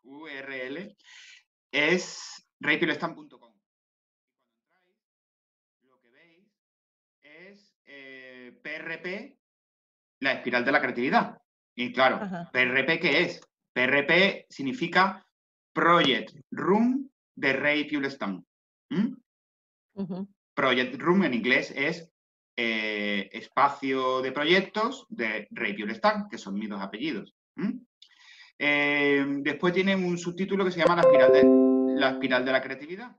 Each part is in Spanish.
URL es raypilestan.com. Cuando entráis, lo que veis es PRP, la espiral de la creatividad. Y claro, Ajá. PRP, ¿qué es? PRP significa Project Room de Ray Pilestan. Project Room en inglés es espacio de proyectos de Ray Pilestan, que son mis dos apellidos. Después tienen un subtítulo que se llama la espiral de la creatividad.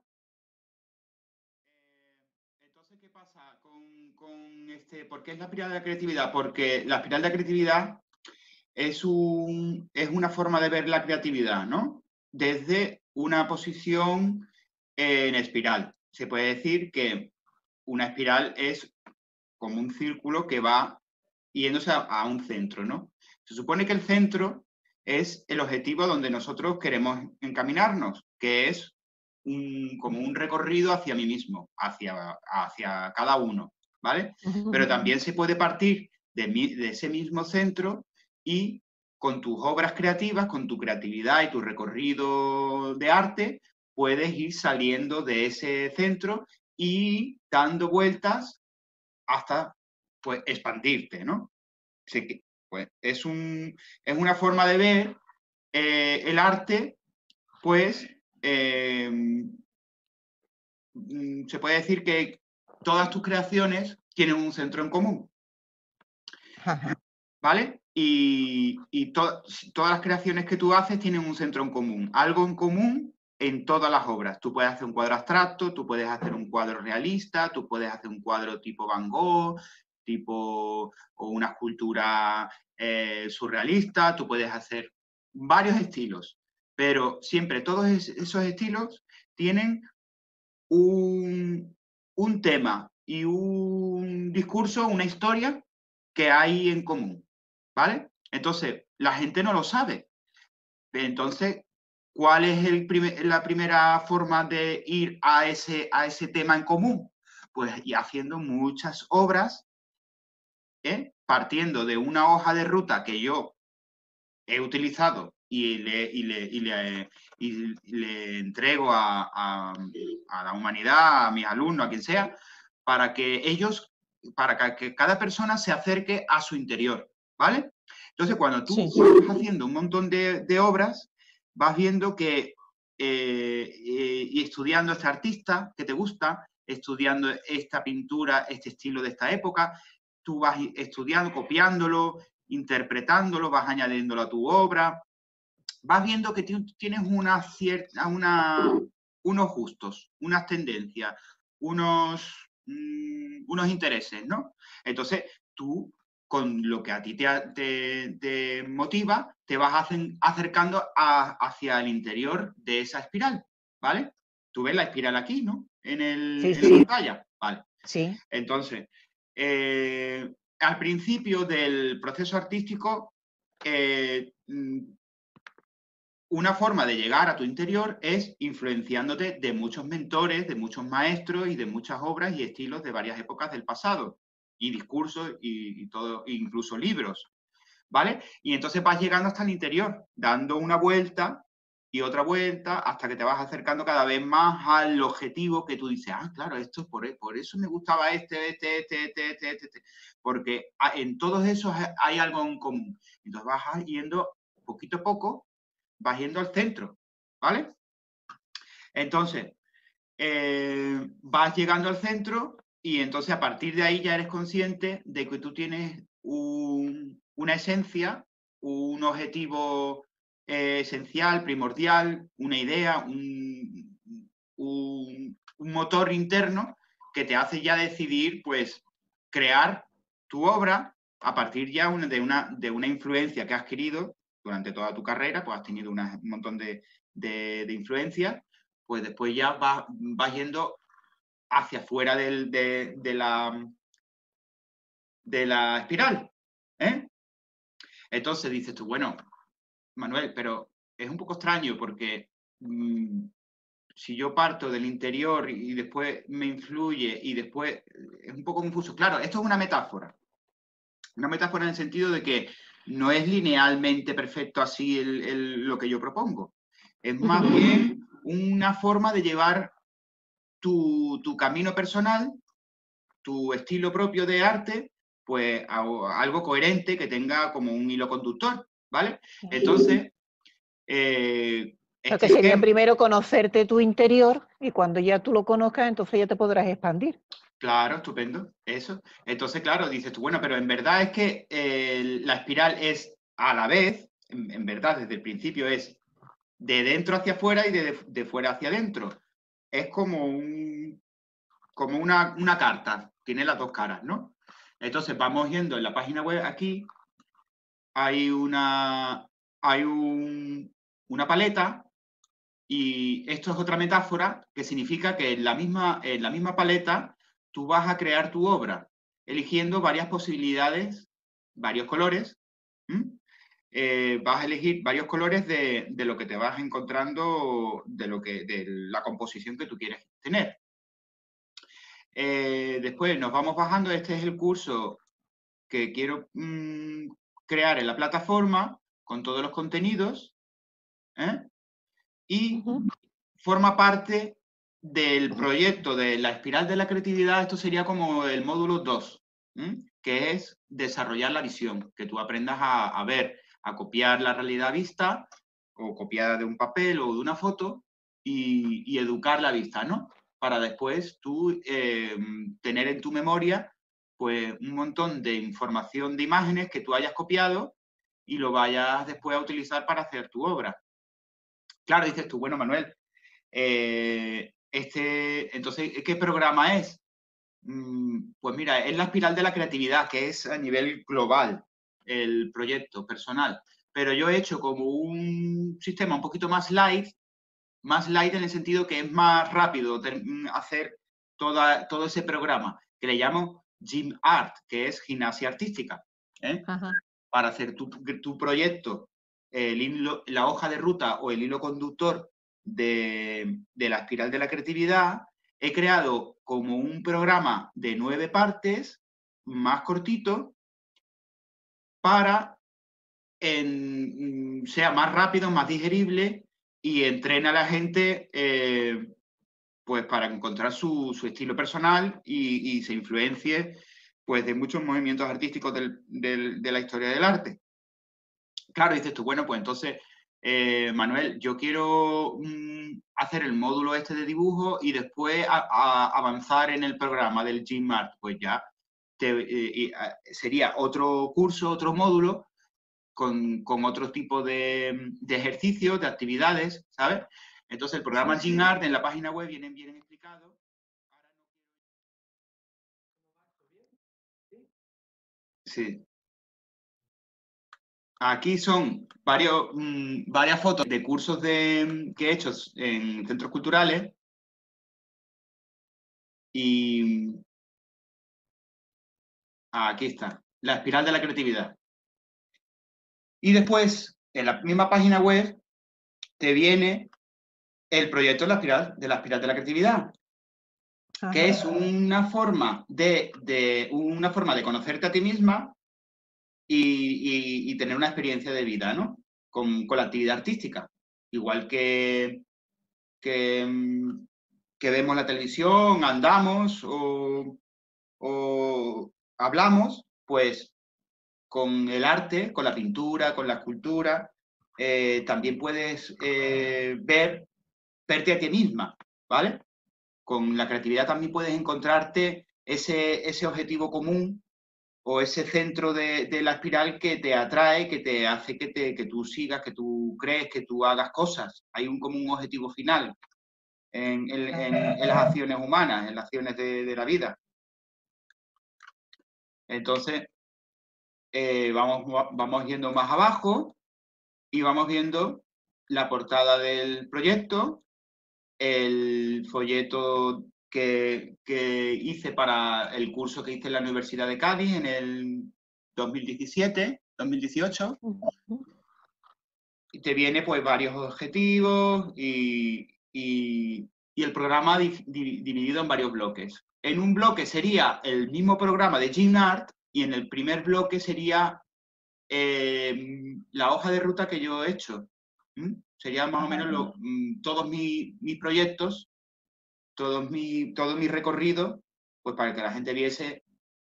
Entonces, ¿qué pasa con este? ¿Por qué es la espiral de la creatividad? Porque la espiral de la creatividad es una forma de ver la creatividad, ¿no? Desde una posición en espiral. Se puede decir que una espiral es como un círculo que va yéndose a un centro, ¿no? Se supone que el centro es el objetivo donde nosotros queremos encaminarnos, que es como un recorrido hacia mí mismo, hacia cada uno, ¿vale? Pero también se puede partir de ese mismo centro y con tus obras creativas, con tu creatividad y tu recorrido de arte, puedes ir saliendo de ese centro y dando vueltas hasta pues, expandirte, ¿no? Pues, es una forma de ver el arte, pues se puede decir que todas tus creaciones tienen un centro en común, ¿vale? Y todas las creaciones que tú haces tienen un centro en común, algo en común en todas las obras. Tú puedes hacer un cuadro abstracto, tú puedes hacer un cuadro realista, tú puedes hacer un cuadro tipo Van Gogh, o una escultura surrealista, tú puedes hacer varios estilos, pero siempre todos esos estilos tienen un tema y un discurso, una historia que hay en común, ¿vale? Entonces, la gente no lo sabe. Entonces, ¿cuál es la primera forma de ir a ese tema en común? Pues y haciendo muchas obras, partiendo de una hoja de ruta que yo he utilizado y le entrego a la humanidad, a mis alumnos, a quien sea, para que cada persona se acerque a su interior, ¿vale? Entonces, cuando tú vas haciendo un montón de obras, vas viendo que, y estudiando a este artista que te gusta, estudiando esta pintura, este estilo de esta época, tú vas estudiando, copiándolo, interpretándolo, vas añadiéndolo a tu obra, vas viendo que tienes unos gustos, unas tendencias, unos intereses, ¿no? Entonces, tú, con lo que a ti te motiva, te vas acercando hacia el interior de esa espiral, ¿vale? Tú ves la espiral aquí, ¿no? En la pantalla, ¿vale? Sí. Entonces, al principio del proceso artístico, una forma de llegar a tu interior es influenciándote de muchos mentores, de muchos maestros y de muchas obras y estilos de varias épocas del pasado, y discursos y todo, incluso libros, ¿vale? Y entonces vas llegando hasta el interior, dando una vuelta y otra vuelta hasta que te vas acercando cada vez más al objetivo que tú dices, ah, claro, esto es por eso me gustaba este, porque en todos esos hay algo en común. Entonces vas yendo poquito a poco, vas yendo al centro, ¿vale? Entonces, vas llegando al centro y entonces a partir de ahí ya eres consciente de que tú tienes una esencia, un objetivo esencial, primordial, una idea, un motor interno que te hace ya decidir, pues, crear tu obra a partir ya de una influencia que has adquirido durante toda tu carrera, pues has tenido un montón de influencias, pues después ya vas yendo hacia afuera de la espiral. Entonces dices tú, bueno, Manuel, pero es un poco extraño porque si yo parto del interior y después me influye y después es un poco confuso. Claro, esto es una metáfora. Una metáfora en el sentido de que no es linealmente perfecto así lo que yo propongo. Es más bien una forma de llevar tu camino personal, tu estilo propio de arte, pues a algo coherente que tenga como un hilo conductor, ¿vale? Entonces, Lo que sería primero conocerte tu interior y cuando ya tú lo conozcas, entonces ya te podrás expandir. Claro, estupendo, eso. Entonces, claro, dices tú, bueno, pero en verdad es que la espiral es a la vez, en verdad, desde el principio es de dentro hacia afuera y de fuera hacia adentro. Es como una carta, tiene las dos caras, ¿no? Entonces vamos yendo en la página web aquí, hay una paleta y esto es otra metáfora que significa que en la misma paleta tú vas a crear tu obra, eligiendo varias posibilidades, varios colores. Vas a elegir varios colores de lo que te vas encontrando, de la composición que tú quieres tener. Después nos vamos bajando. Este es el curso que quiero crear en la plataforma con todos los contenidos, y forma parte del proyecto de la espiral de la creatividad. Esto sería como el módulo 2, que es desarrollar la visión, que tú aprendas a ver, a copiar la realidad vista o copiada de un papel o de una foto y educar la vista, ¿no? Para después tú tener en tu memoria pues un montón de información de imágenes que tú hayas copiado y lo vayas después a utilizar para hacer tu obra. Claro, dices tú, bueno, Manuel, entonces, ¿qué programa es? Pues mira, es la espiral de la creatividad, que es a nivel global el proyecto personal. Pero yo he hecho como un sistema un poquito más light en el sentido que es más rápido hacer todo ese programa, que le llamo Gym Art, que es gimnasia artística. Para hacer tu proyecto, la hoja de ruta o el hilo conductor de la espiral de la creatividad, he creado como un programa de 9 partes, más cortito, para sea más rápido, más digerible y entrena a la gente pues para encontrar su estilo personal y se influencie pues de muchos movimientos artísticos de la historia del arte. Claro, dices tú, bueno, pues entonces, Manuel, yo quiero hacer el módulo este de dibujo y después avanzar en el programa del Gymart. Pues ya sería otro curso, otro módulo con otro tipo de ejercicios, de actividades, ¿sabes? Entonces, el programa Gymart en la página web viene bien explicado. Sí. Aquí son varias fotos de cursos que he hecho en centros culturales y aquí está, la espiral de la creatividad. Y después, en la misma página web, te viene el proyecto de la espiral de la creatividad, que es una forma de conocerte a ti misma y tener una experiencia de vida, ¿no? Con la actividad artística. Igual que vemos la televisión, andamos o hablamos, pues con el arte, con la pintura, con la escultura, también puedes verte a ti misma, ¿vale? Con la creatividad también puedes encontrarte ese objetivo común o ese centro de la espiral que te atrae, que te hace que tú sigas, que tú crees, que tú hagas cosas. Hay como un objetivo final en las acciones humanas, en las acciones de la vida. Entonces, vamos yendo más abajo y vamos viendo la portada del proyecto, el folleto que hice para el curso que hice en la Universidad de Cádiz en el 2018. Y te viene pues varios objetivos y el programa dividido en varios bloques. En un bloque sería el mismo programa de Gymart y en el primer bloque sería la hoja de ruta que yo he hecho. Serían más o menos todos mis proyectos, todo mi recorrido, pues para que la gente viese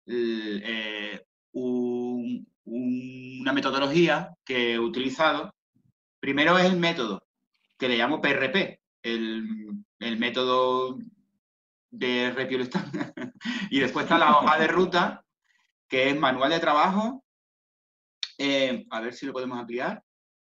una metodología que he utilizado. Primero es el método, que le llamo PRP, el método de Repiolestán. Y después está la hoja de ruta, que es manual de trabajo. A ver si lo podemos ampliar.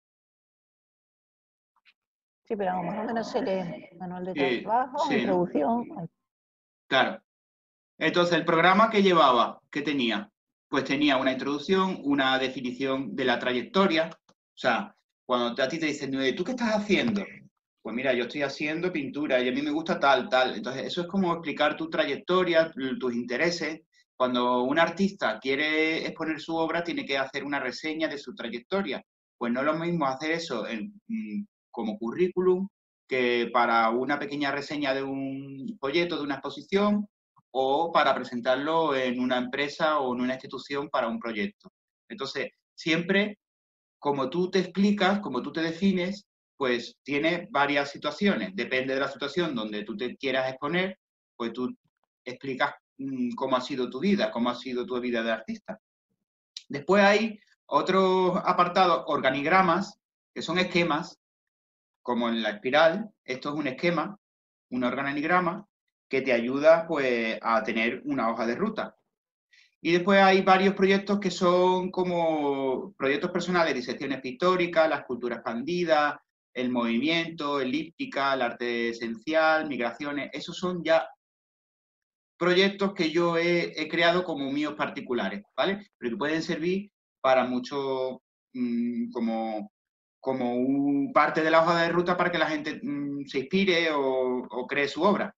Sí, pero más o menos se lee manual de trabajo, sí, introducción. ¿no? Claro. Entonces, el programa que llevaba, ¿qué tenía? Pues tenía una introducción, una definición de la trayectoria. O sea, cuando a ti te dicen, ¿tú qué estás haciendo? Pues mira, yo estoy haciendo pintura y a mí me gusta tal, tal. Entonces, eso es como explicar tu trayectoria, tus intereses. Cuando un artista quiere exponer su obra, tiene que hacer una reseña de su trayectoria. Pues no es lo mismo hacer eso como currículum que para una pequeña reseña de un folleto, de una exposición, o para presentarlo en una empresa o en una institución para un proyecto. Entonces, siempre, como tú te explicas, como tú te defines, pues tiene varias situaciones. Depende de la situación donde tú te quieras exponer, pues tú explicas cómo ha sido tu vida, cómo ha sido tu vida de artista. Después hay otros apartados, organigramas, que son esquemas, como en la espiral. Esto es un esquema, un organigrama, que te ayuda pues a tener una hoja de ruta. Y después hay varios proyectos que son como proyectos personales, disecciones pictóricas, la escultura expandida, el movimiento, elíptica, el arte esencial, migraciones. Esos son ya proyectos que yo he creado como míos particulares, ¿vale? Pero que pueden servir para mucho como parte de la hoja de ruta para que la gente se inspire o cree su obra.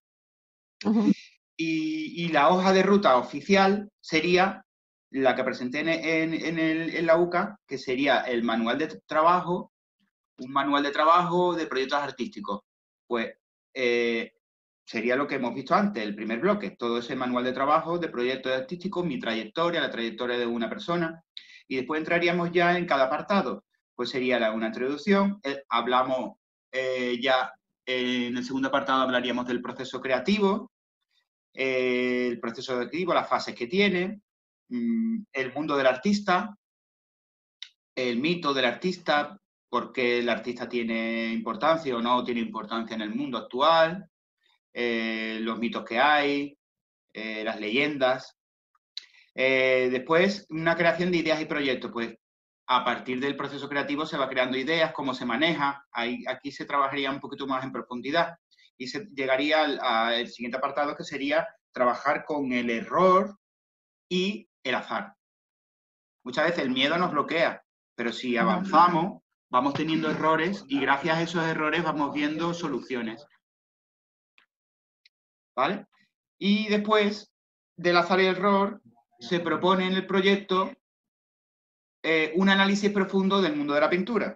Y la hoja de ruta oficial sería la que presenté en la UCA, que sería el manual de trabajo, un manual de trabajo de proyectos artísticos. Pues sería lo que hemos visto antes, el primer bloque, todo ese manual de trabajo de proyectos artísticos, mi trayectoria, la trayectoria de una persona, y después entraríamos ya en cada apartado. Pues sería una introducción, hablamos ya en el segundo apartado hablaríamos del proceso creativo, el proceso creativo, las fases que tiene, el mundo del artista, el mito del artista, por qué el artista tiene importancia o no tiene importancia en el mundo actual, los mitos que hay, las leyendas. Después, una creación de ideas y proyectos. Pues a partir del proceso creativo se va creando ideas, cómo se maneja. Aquí se trabajaría un poquito más en profundidad y se llegaría al siguiente apartado, que sería trabajar con el error y el azar. Muchas veces el miedo nos bloquea, pero si avanzamos, vamos teniendo errores y gracias a esos errores vamos viendo soluciones. ¿Vale? Y después del azar y el error, se propone en el proyecto un análisis profundo del mundo de la pintura.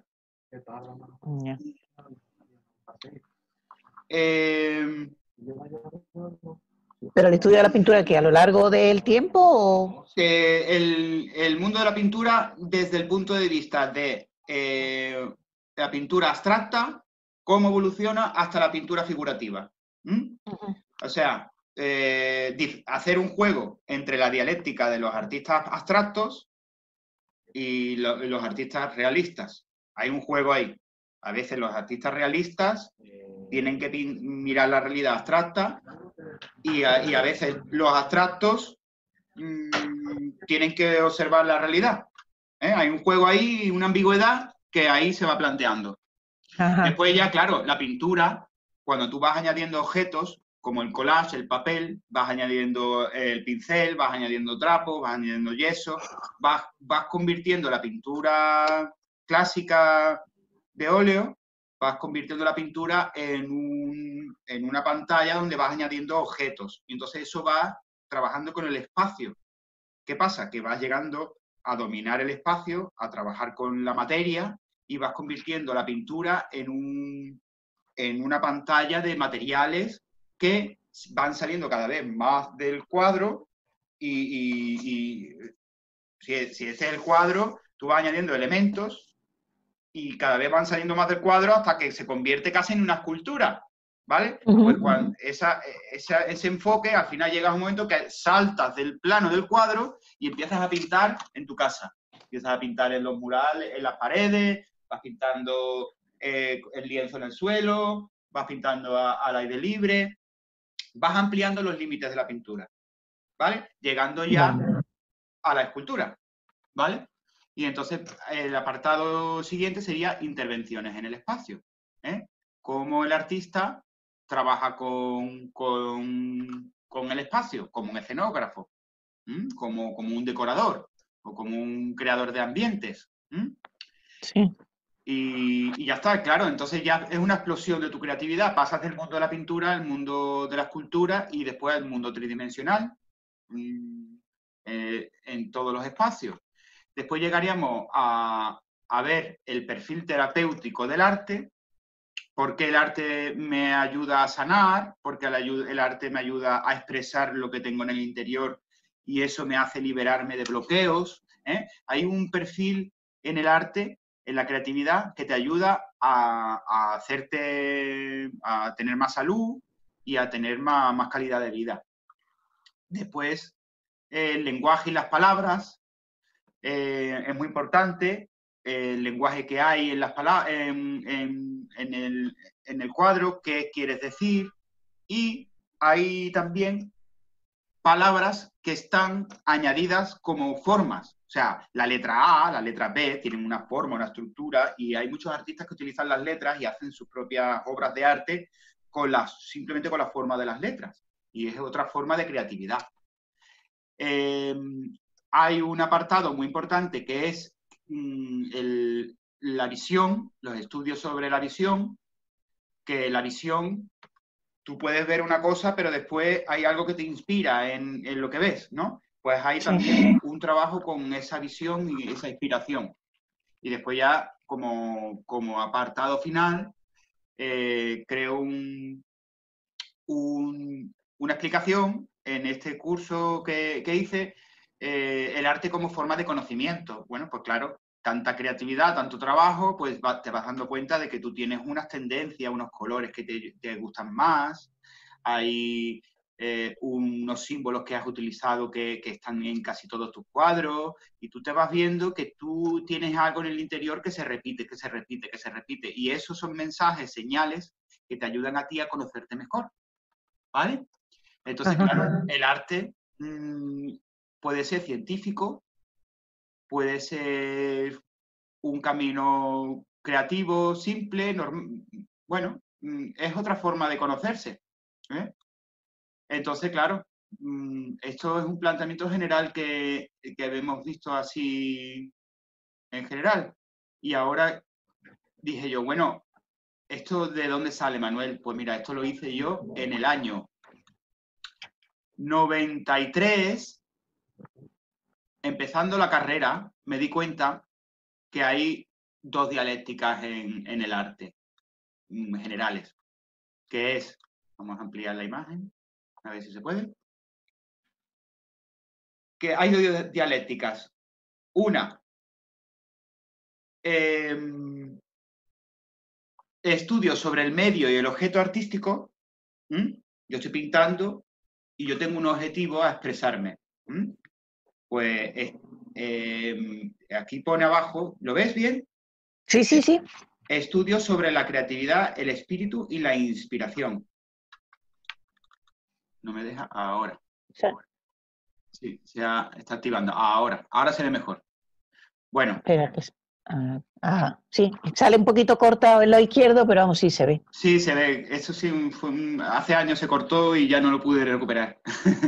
¿Pero el estudio de la pintura que a lo largo del tiempo o...? El mundo de la pintura desde el punto de vista de la pintura abstracta, cómo evoluciona hasta la pintura figurativa. O sea, hacer un juego entre la dialéctica de los artistas abstractos y los artistas realistas. Hay un juego ahí. A veces los artistas realistas tienen que mirar la realidad abstracta y a veces los abstractos tienen que observar la realidad. Hay un juego ahí, una ambigüedad que ahí se va planteando. Ajá. Después ya, claro, la pintura, cuando tú vas añadiendo objetos, como el collage, el papel, vas añadiendo el pincel, vas añadiendo trapos, vas añadiendo yeso, vas convirtiendo la pintura clásica de óleo, vas convirtiendo la pintura en una pantalla donde vas añadiendo objetos. Y entonces eso va trabajando con el espacio. ¿Qué pasa? Que vas llegando a dominar el espacio, a trabajar con la materia y vas convirtiendo la pintura en una pantalla de materiales que van saliendo cada vez más del cuadro y si ese es el cuadro, tú vas añadiendo elementos y cada vez van saliendo más del cuadro hasta que se convierte casi en una escultura, ¿vale? Pues cuando ese enfoque, al final llegas a un momento que saltas del plano del cuadro y empiezas a pintar en tu casa. Empiezas a pintar en los murales, en las paredes, vas pintando el lienzo en el suelo, vas pintando al aire libre, vas ampliando los límites de la pintura, ¿vale? Llegando ya a la escultura, ¿vale? Y entonces el apartado siguiente sería intervenciones en el espacio, ¿eh? Cómo el artista trabaja con el espacio, como un escenógrafo, como un decorador o como un creador de ambientes. Sí. Y ya está, claro, entonces ya es una explosión de tu creatividad. Pasas del mundo de la pintura al mundo de la escultura y después al mundo tridimensional en todos los espacios. Después llegaríamos a ver el perfil terapéutico del arte, porque el arte me ayuda a sanar, porque el arte me ayuda a expresar lo que tengo en el interior y eso me hace liberarme de bloqueos. Hay un perfil en el arte, en la creatividad, que te ayuda a hacerte, a tener más salud y a tener más calidad de vida. Después, el lenguaje y las palabras, es muy importante el lenguaje que hay en las palabras, en el cuadro, qué quieres decir, y hay también palabras que están añadidas como formas. O sea, la letra A, la letra B tienen una forma, una estructura, y hay muchos artistas que utilizan las letras y hacen sus propias obras de arte simplemente con la forma de las letras. Y es otra forma de creatividad. Hay un apartado muy importante que es la visión, los estudios sobre la visión, que la visión, tú puedes ver una cosa, pero después hay algo que te inspira en lo que ves, ¿no? Pues hay también un trabajo con esa visión y esa inspiración. Y después ya, como apartado final, creo una explicación en este curso que hice, el arte como forma de conocimiento. Bueno, pues claro, tanta creatividad, tanto trabajo, pues te vas dando cuenta de que tú tienes unas tendencias, unos colores que te gustan más, hay unos símbolos que has utilizado que están en casi todos tus cuadros, y tú te vas viendo que tú tienes algo en el interior que se repite, que se repite, que se repite, y esos son mensajes, señales que te ayudan a ti a conocerte mejor, ¿vale? Entonces, claro, el arte puede ser científico, puede ser un camino creativo, simple, bueno, es otra forma de conocerse, ¿eh? Entonces, claro, esto es un planteamiento general que hemos visto así en general. Y ahora dije yo, bueno, ¿esto de dónde sale, Manuel? Pues mira, esto lo hice yo en el año 93, empezando la carrera, me di cuenta que hay dos dialécticas en el arte, generales, que es, vamos a ampliar la imagen, a ver si se puede, que hay dos dialécticas. Una, estudios sobre el medio y el objeto artístico. Yo estoy pintando y yo tengo un objetivo a expresarme. Pues aquí pone abajo, ¿lo ves bien? Sí, sí, sí. Estudios sobre la creatividad, el espíritu y la inspiración. No me deja ahora. Sí, está activando. Ahora se ve mejor. Bueno. Espérate. Sí, sale un poquito cortado en lo izquierdo, pero vamos, sí se ve. Sí, se ve. Eso sí, hace años se cortó y ya no lo pude recuperar.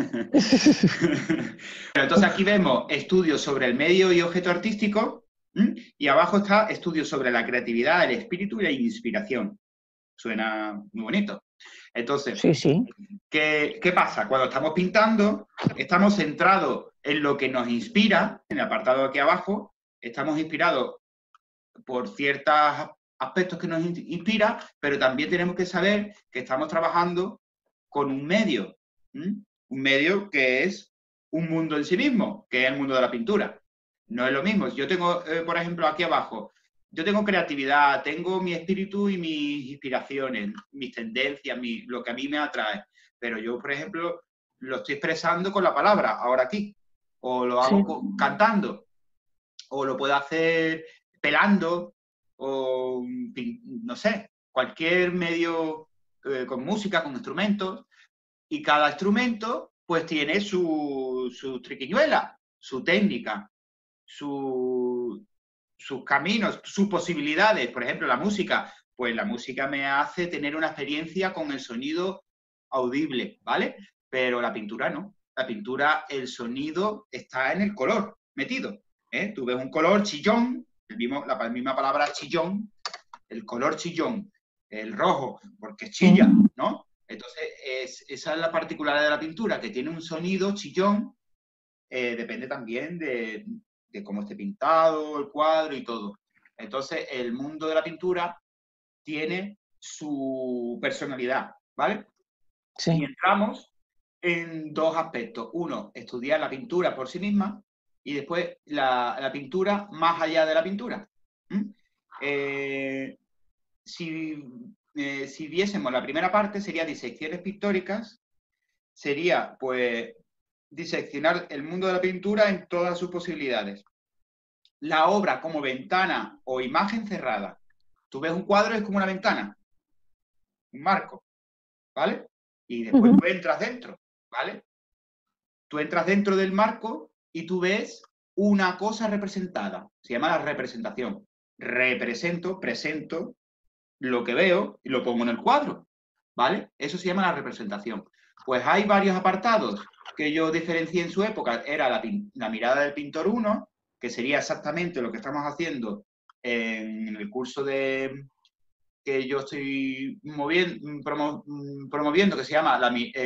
Pero entonces aquí vemos estudios sobre el medio y objeto artístico, y abajo está estudios sobre la creatividad, el espíritu y la inspiración. Suena muy bonito. Entonces, sí. ¿Qué pasa? Cuando estamos pintando, estamos centrados en lo que nos inspira, en el apartado aquí abajo, estamos inspirados por ciertos aspectos que nos inspiran, pero también tenemos que saber que estamos trabajando con un medio que es un mundo en sí mismo, que es el mundo de la pintura. No es lo mismo. Yo tengo, por ejemplo, aquí abajo, yo tengo creatividad, tengo mi espíritu y mis inspiraciones, mis tendencias, lo que a mí me atrae. Pero yo, por ejemplo, lo estoy expresando con la palabra, ahora aquí. O lo hago cantando. O lo puedo hacer pelando. O, no sé, cualquier medio con música, con instrumentos. Y cada instrumento, pues, tiene su triquiñuela, su técnica, sus caminos, sus posibilidades. Por ejemplo, la música, pues la música me hace tener una experiencia con el sonido audible, ¿vale? Pero la pintura no. La pintura, el sonido está en el color metido. Tú ves un color chillón, la misma palabra chillón, el color chillón, el rojo, porque chilla, ¿no? Entonces, esa es la particularidad de la pintura, que tiene un sonido chillón, depende también de cómo esté pintado el cuadro y todo. Entonces, el mundo de la pintura tiene su personalidad, ¿vale? Sí. Y entramos en dos aspectos. Uno, estudiar la pintura por sí misma y después la pintura más allá de la pintura. Si viésemos la primera parte, sería disecciones pictóricas, sería, pues, diseccionar el mundo de la pintura en todas sus posibilidades. La obra como ventana o imagen cerrada. Tú ves un cuadro, es como una ventana, un marco, ¿vale? Y después tú entras dentro, ¿vale? Tú entras dentro del marco y tú ves una cosa representada. Se llama la representación. Presento lo que veo y lo pongo en el cuadro, ¿vale? Eso se llama la representación. Pues hay varios apartados que yo diferencié en su época. Era la mirada del pintor 1, que sería exactamente lo que estamos haciendo en el curso que yo estoy promoviendo, que se llama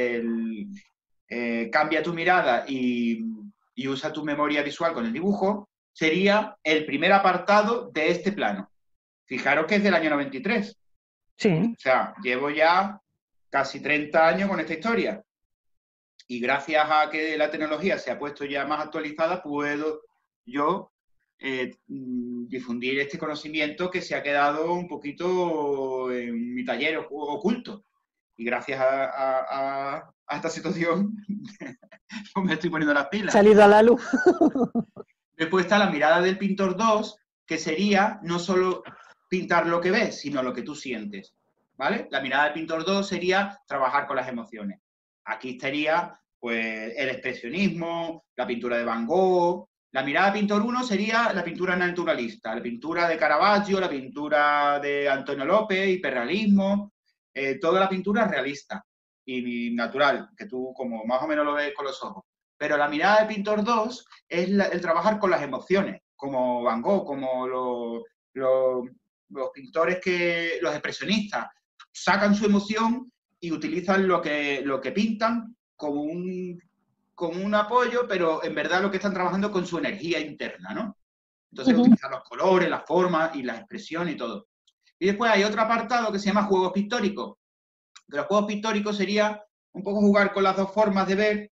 Cambia tu mirada y usa tu memoria visual con el dibujo. Sería el primer apartado de este plano. Fijaros que es del año 93. Sí. O sea, llevo ya casi 30 años con esta historia. Y gracias a que la tecnología se ha puesto ya más actualizada, puedo yo difundir este conocimiento que se ha quedado un poquito en mi taller oculto. Y gracias a esta situación, pues me estoy poniendo las pilas. Salido a la luz. Después está la mirada del pintor 2, que sería no solo pintar lo que ves, sino lo que tú sientes, ¿vale? La mirada del pintor 2 sería trabajar con las emociones. Aquí estaría, pues, el expresionismo, la pintura de Van Gogh. La mirada del pintor 1 sería la pintura naturalista, la pintura de Caravaggio, la pintura de Antonio López, hiperrealismo, toda la pintura realista y natural, que tú como más o menos lo ves con los ojos. Pero la mirada del pintor 2 es el trabajar con las emociones, como Van Gogh, como los pintores los expresionistas, sacan su emoción y utilizan lo que pintan como un apoyo, pero en verdad lo que están trabajando con su energía interna, ¿no? Entonces utilizan los colores, las formas y las expresiones y todo. Y después hay otro apartado que se llama juegos pictóricos. Que los juegos pictóricos sería un poco jugar con las dos formas de ver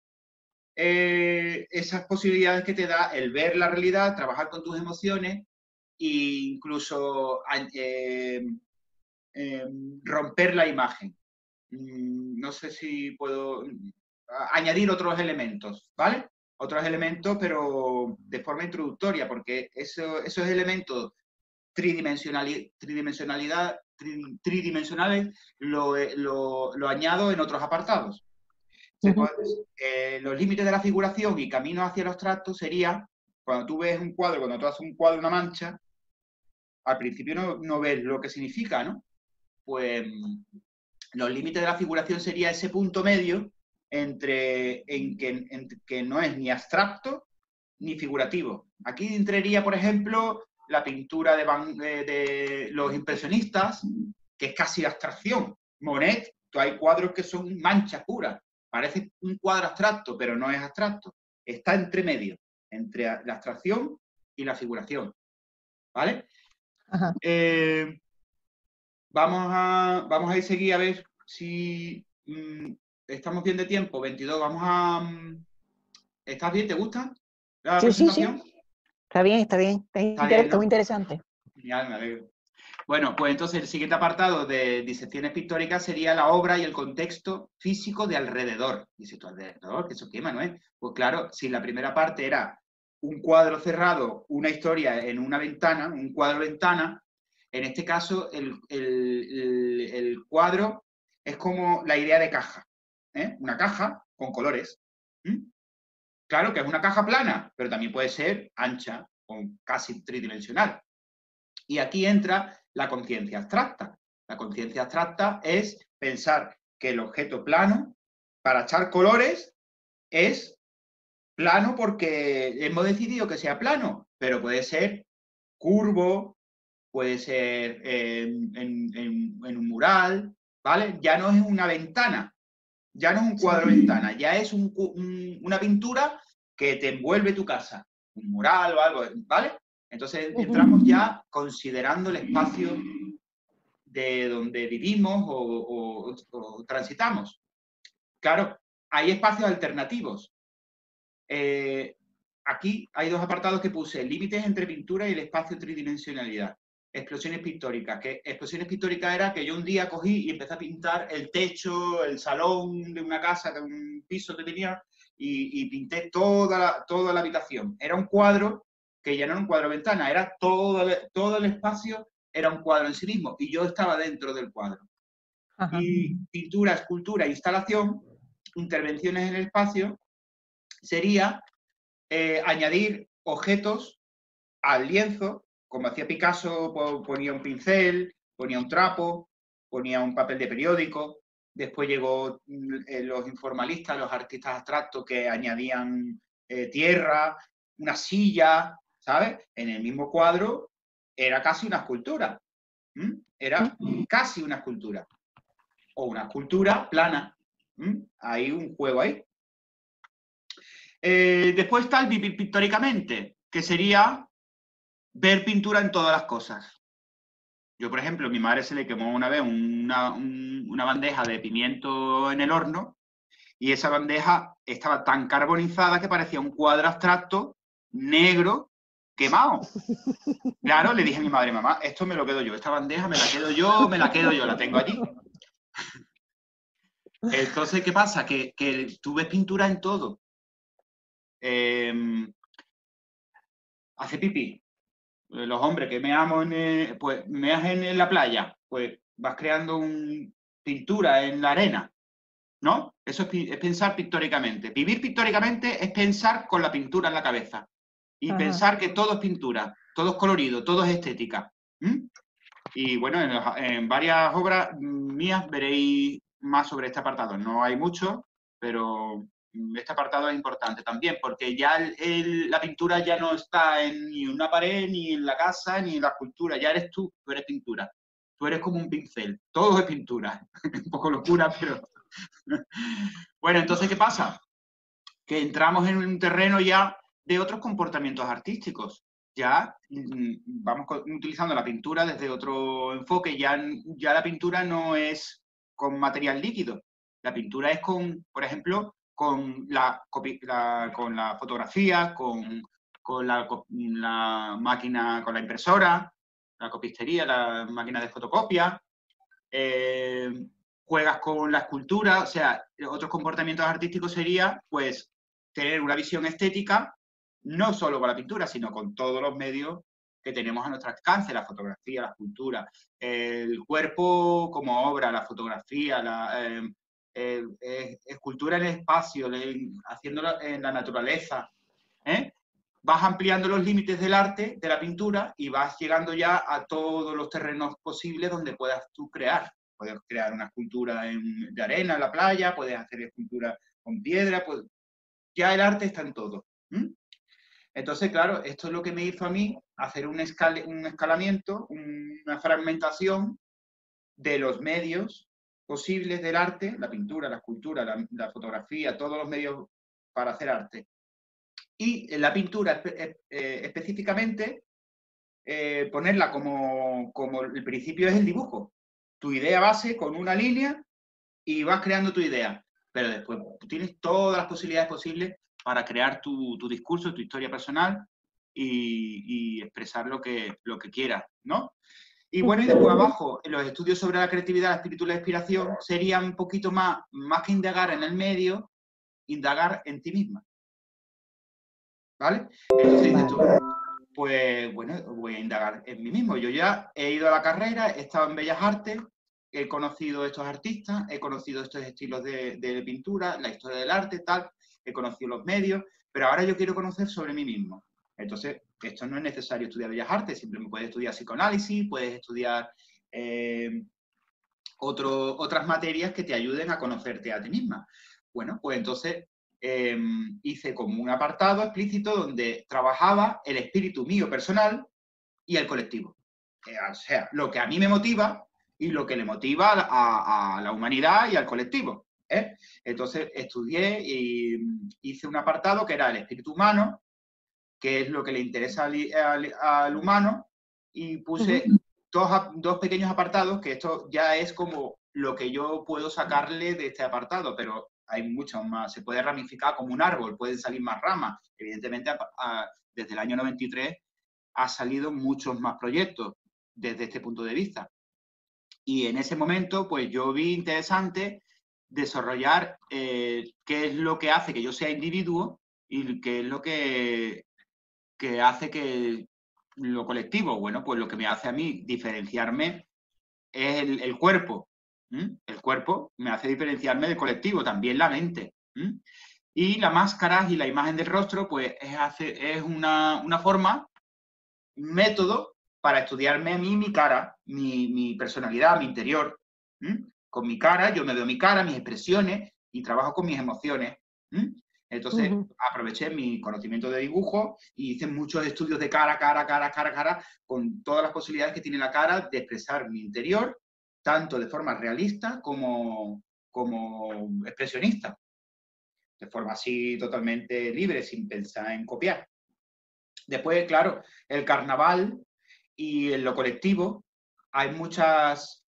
esas posibilidades que te da el ver la realidad, trabajar con tus emociones e incluso romper la imagen. No sé si puedo añadir otros elementos, ¿vale? Otros elementos, pero de forma introductoria, porque esos elementos tridimensionales lo añado en otros apartados. Los límites de la figuración y camino hacia el abstracto sería, cuando tú ves un cuadro, cuando tú haces un cuadro, una mancha, al principio no ves lo que significa, ¿no? Pues los límites de la figuración sería ese punto medio en que no es ni abstracto ni figurativo. Aquí entraría, por ejemplo, la pintura de los impresionistas, que es casi abstracción. Monet, hay cuadros que son manchas puras. Parece un cuadro abstracto, pero no es abstracto. Está entre medio, entre la abstracción y la figuración. ¿Vale? Ajá. Vamos a ir seguir a ver si estamos bien de tiempo. 22, vamos a... ¿Estás bien? ¿Te gusta la presentación? Sí. Está bien. Está muy interesante. Genial, me alegro. Bueno, pues entonces el siguiente apartado de disecciones pictóricas sería la obra y el contexto físico de alrededor. Dice tú, alrededor, que eso qué, Manuel. Pues claro, si la primera parte era un cuadro cerrado, una historia en una ventana, un cuadro-ventana, en este caso el cuadro es como la idea de caja, ¿eh? Una caja con colores. ¿Mm? Claro que es una caja plana, pero también puede ser ancha o casi tridimensional. Y aquí entra la conciencia abstracta. La conciencia abstracta es pensar que el objeto plano, para echar colores, es plano porque hemos decidido que sea plano, pero puede ser curvo, puede ser en un mural, ¿vale? Ya no es una ventana, ya no es un cuadro ventana, ya es una pintura que te envuelve tu casa, un mural o algo, ¿vale? Entonces entramos ya considerando el espacio de donde vivimos o transitamos. Claro, hay espacios alternativos. Aquí hay dos apartados que puse, límites entre pintura y el espacio tridimensionalidad. Explosiones pictóricas. Que explosiones pictóricas era que yo un día cogí y empecé a pintar el techo, el salón de una casa, de un piso que tenía, y pinté toda la habitación. Era un cuadro que ya no era un cuadro de ventana, era todo el espacio, era un cuadro en sí mismo, y yo estaba dentro del cuadro. Ajá. Y pintura, escultura, instalación, intervenciones en el espacio, sería añadir objetos al lienzo, como hacía Picasso, ponía un pincel, ponía un trapo, ponía un papel de periódico. Después llegó los informalistas, los artistas abstractos que añadían tierra, una silla, ¿sabes? En el mismo cuadro era casi una escultura. Era casi una escultura. O una escultura plana. Hay un juego ahí. Después está el vivir pictóricamente, que sería ver pintura en todas las cosas. Yo, por ejemplo, a mi madre se le quemó una vez una bandeja de pimiento en el horno y esa bandeja estaba tan carbonizada que parecía un cuadro abstracto negro quemado. Claro, le dije a mi madre, mamá, esto me lo quedo yo, esta bandeja me la quedo yo, la tengo allí. Entonces, ¿qué pasa? Que tú ves pintura en todo. Hace pipí. Los hombres que meamos pues meas en la playa, pues vas creando pintura en la arena, ¿no? Eso es pensar pictóricamente. Vivir pictóricamente es pensar con la pintura en la cabeza y pensar que todo es pintura, todo es colorido, todo es estética. Y bueno, en varias obras mías veréis más sobre este apartado. No hay mucho, pero este apartado es importante también, porque ya la pintura ya no está ni en una pared, ni en la casa, ni en la escultura. Ya eres tú eres pintura. Tú eres como un pincel. Todo es pintura. Un poco locura, pero... Bueno, entonces, ¿qué pasa? Que entramos en un terreno ya de otros comportamientos artísticos. Ya vamos utilizando la pintura desde otro enfoque. Ya la pintura no es con material líquido. La pintura es con, por ejemplo, con la fotografía, con la máquina, con la impresora, la copistería, la máquina de fotocopia. Juegas con la escultura, o sea, otros comportamientos artísticos sería, pues, tener una visión estética, no solo con la pintura, sino con todos los medios que tenemos a nuestro alcance, la fotografía, la escultura, el cuerpo como obra, la fotografía, la escultura en el espacio, haciéndolo en la naturaleza. Vas ampliando los límites del arte, de la pintura, y vas llegando ya a todos los terrenos posibles donde puedas tú crear. Puedes crear una escultura de arena en la playa, puedes hacer escultura con piedra, ya el arte está en todo. Entonces, claro, esto es lo que me hizo a mí hacer un escalamiento, una fragmentación de los medios posibles del arte, la pintura, la escultura, la fotografía, todos los medios para hacer arte. Y en la pintura específicamente, ponerla como el principio es el dibujo. Tu idea base con una línea y vas creando tu idea. Pero después tú tienes todas las posibilidades posibles para crear tu discurso, tu historia personal, y expresar lo que quiera, ¿no? Y bueno, y después abajo, los estudios sobre la creatividad, la espíritu y la inspiración serían un poquito más que indagar en el medio, indagar en ti misma. ¿Vale? Entonces dices tú, pues bueno, voy a indagar en mí mismo. Yo ya he ido a la carrera, he estado en Bellas Artes, he conocido estos artistas, he conocido estos estilos de pintura, la historia del arte, tal, he conocido los medios, pero ahora yo quiero conocer sobre mí mismo. Entonces, esto no es necesario estudiar Bellas Artes, simplemente puedes estudiar psicoanálisis, puedes estudiar otras materias que te ayuden a conocerte a ti misma. Bueno, pues entonces hice como un apartado explícito donde trabajaba el espíritu mío personal y el colectivo. O sea, lo que a mí me motiva y lo que le motiva a la humanidad y al colectivo. Entonces estudié y hice un apartado que era el espíritu humano, que es lo que le interesa al humano, y puse dos pequeños apartados, que esto ya es como lo que yo puedo sacarle de este apartado, pero hay muchos más. Se puede ramificar como un árbol, pueden salir más ramas. Evidentemente, desde el año 93 ha salido muchos más proyectos desde este punto de vista. Y en ese momento, pues yo vi interesante desarrollar qué es lo que hace que yo sea individuo y qué es lo que hace que lo colectivo, bueno, pues lo que me hace a mí diferenciarme es el cuerpo. El cuerpo me hace diferenciarme del colectivo, también la mente. Y la máscara y la imagen del rostro, pues es una forma, un método para estudiarme a mí mi cara, mi personalidad, mi interior. Con mi cara, yo me veo mi cara, mis expresiones y trabajo con mis emociones. Entonces, aproveché mi conocimiento de dibujo y hice muchos estudios de cara, con todas las posibilidades que tiene la cara de expresar mi interior, tanto de forma realista como expresionista, de forma así totalmente libre, sin pensar en copiar. Después, claro, el carnaval y en lo colectivo hay muchos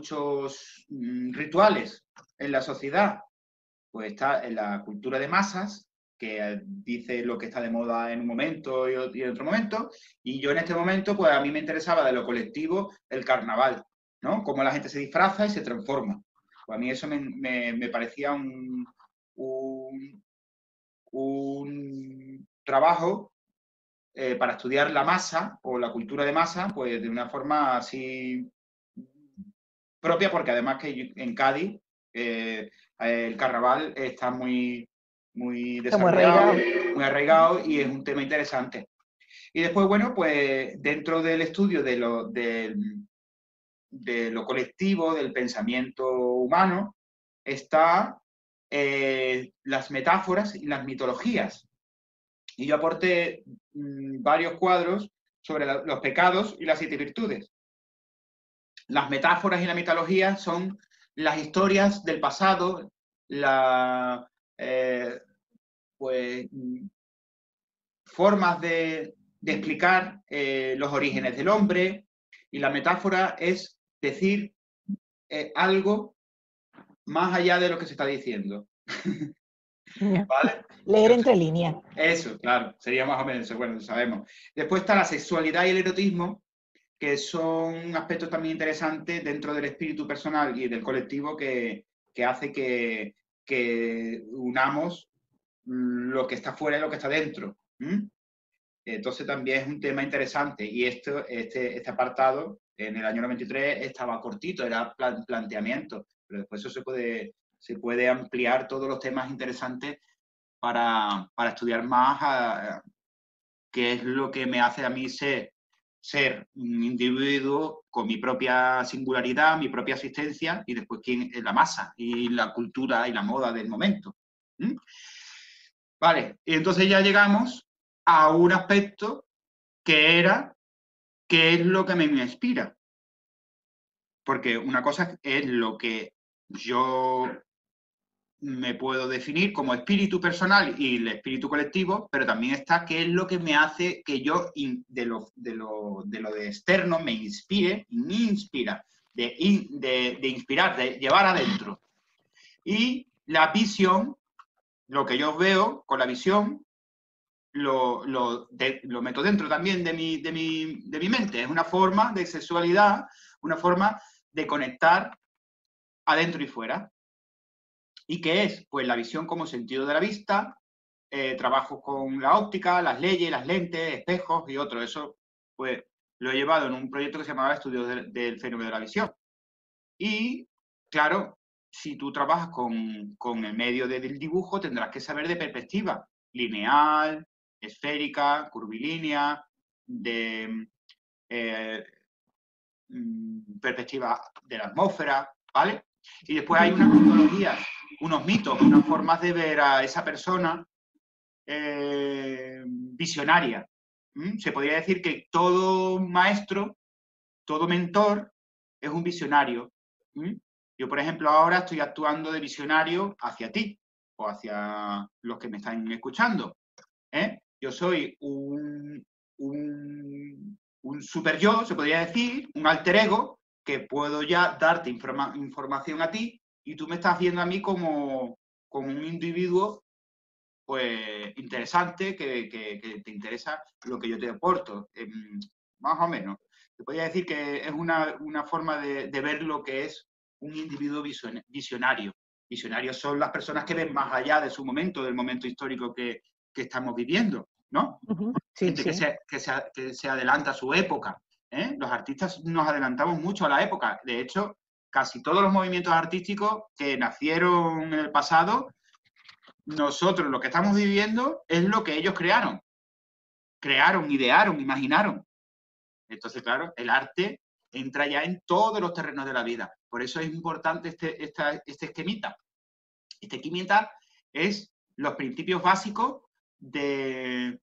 rituales en la sociedad. Pues está en la cultura de masas, que dice lo que está de moda en un momento y en otro momento, y yo en este momento, pues a mí me interesaba de lo colectivo el carnaval, ¿no? Cómo la gente se disfraza y se transforma. Pues a mí eso me parecía un trabajo para estudiar la masa o la cultura de masa, pues de una forma así propia, porque además que en Cádiz el carnaval está muy desarrollado, muy arraigado y es un tema interesante. Y después, bueno, pues dentro del estudio de lo colectivo, del pensamiento humano, está las metáforas y las mitologías. Y yo aporté varios cuadros sobre los pecados y las 7 virtudes. Las metáforas y la mitología son las historias del pasado, pues, formas de explicar los orígenes del hombre, y la metáfora es decir algo más allá de lo que se está diciendo. ¿Vale? Leer entre líneas. Eso, claro, sería más o menos eso, bueno, lo sabemos. Después está la sexualidad y el erotismo, que son aspectos también interesantes dentro del espíritu personal y del colectivo que hace que unamos lo que está fuera y lo que está dentro. Entonces también es un tema interesante, y este apartado en el año 93 estaba cortito, era planteamiento, pero después eso se puede ampliar todos los temas interesantes para estudiar más qué es lo que me hace a mí ser un individuo con mi propia singularidad, mi propia existencia, y después quién es la masa y la cultura y la moda del momento. Vale, y entonces ya llegamos a un aspecto que era qué es lo que me inspira. Porque una cosa es lo que yo me puedo definir como espíritu personal y el espíritu colectivo, pero también está qué es lo que me hace que yo de lo de externo me inspira, de inspirar, de llevar adentro. Y la visión, lo que yo veo con la visión, lo meto dentro también de mi mente. Es una forma de sexualidad, una forma de conectar adentro y fuera. ¿Y qué es? Pues la visión como sentido de la vista, trabajo con la óptica, las leyes, las lentes, espejos y otros. Eso, pues, lo he llevado en un proyecto que se llamaba Estudios del Fenómeno de la Visión. Y, claro, si tú trabajas con el medio del dibujo, tendrás que saber de perspectiva lineal, esférica, curvilínea, de perspectiva de la atmósfera, ¿vale? Y después hay unas mitologías, unos mitos, unas formas de ver a esa persona visionaria. Se podría decir que todo maestro, todo mentor es un visionario. Yo, por ejemplo, ahora estoy actuando de visionario hacia ti o hacia los que me están escuchando. Yo soy un super yo, se podría decir, un alter ego, que puedo ya darte información a ti y tú me estás viendo a mí como un individuo pues interesante, que te interesa lo que yo te aporto, más o menos. Te podría decir que es una forma de ver lo que es un individuo visionario. Visionarios son las personas que ven más allá de su momento, del momento histórico que estamos viviendo, ¿no? Sí, Gente sí. que se adelanta a su época. Los artistas nos adelantamos mucho a la época. De hecho, casi todos los movimientos artísticos que nacieron en el pasado, nosotros lo que estamos viviendo es lo que ellos crearon. Crearon, idearon, imaginaron. Entonces, claro, el arte entra ya en todos los terrenos de la vida. Por eso es importante este esquemita. Este esquemita es los principios básicos de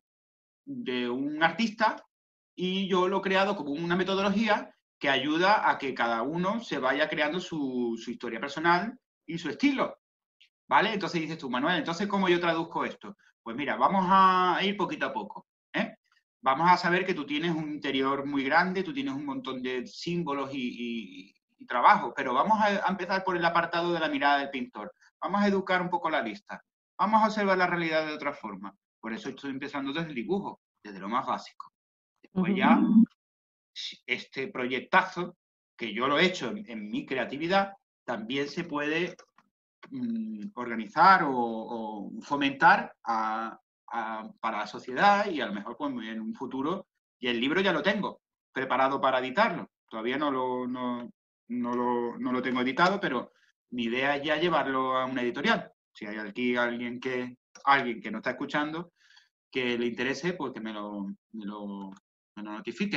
un artista y yo lo he creado como una metodología que ayuda a que cada uno se vaya creando su historia personal y su estilo. ¿Vale? Entonces dices tú, Manuel, entonces, ¿cómo yo traduzco esto? Pues mira, vamos a ir poquito a poco. Vamos a saber que tú tienes un interior muy grande, tú tienes un montón de símbolos y trabajos, pero vamos a empezar por el apartado de la mirada del pintor. Vamos a educar un poco la vista. Vamos a observar la realidad de otra forma. Por eso estoy empezando desde el dibujo, desde lo más básico. Después ya, este proyectazo, que yo lo he hecho en mi creatividad, también se puede organizar o fomentar para la sociedad y a lo mejor pues, en un futuro, y el libro ya lo tengo preparado para editarlo. Todavía no lo tengo editado, pero mi idea es ya llevarlo a una editorial. Si hay aquí alguien que no está escuchando, que le interese, pues que me lo notifique.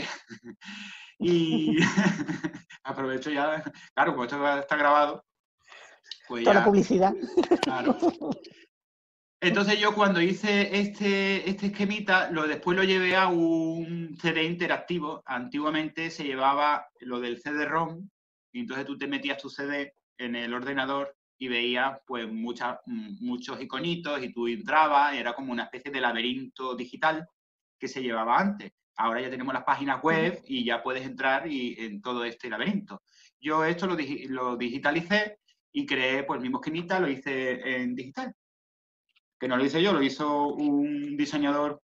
Y aprovecho ya, claro, como esto está grabado, pues Toda la ya... publicidad. Claro. Entonces yo cuando hice este esquemita, después lo llevé a un CD interactivo. Antiguamente se llevaba lo del CD-ROM, y entonces tú te metías tu CD en el ordenador y veías pues muchos iconitos y tú entrabas, y era como una especie de laberinto digital que se llevaba antes. Ahora ya tenemos las páginas web y ya puedes entrar en todo este laberinto. Yo esto lo digitalicé y creé pues el mismo esquemita, lo hice en digital. Que no lo hice yo, lo hizo un diseñador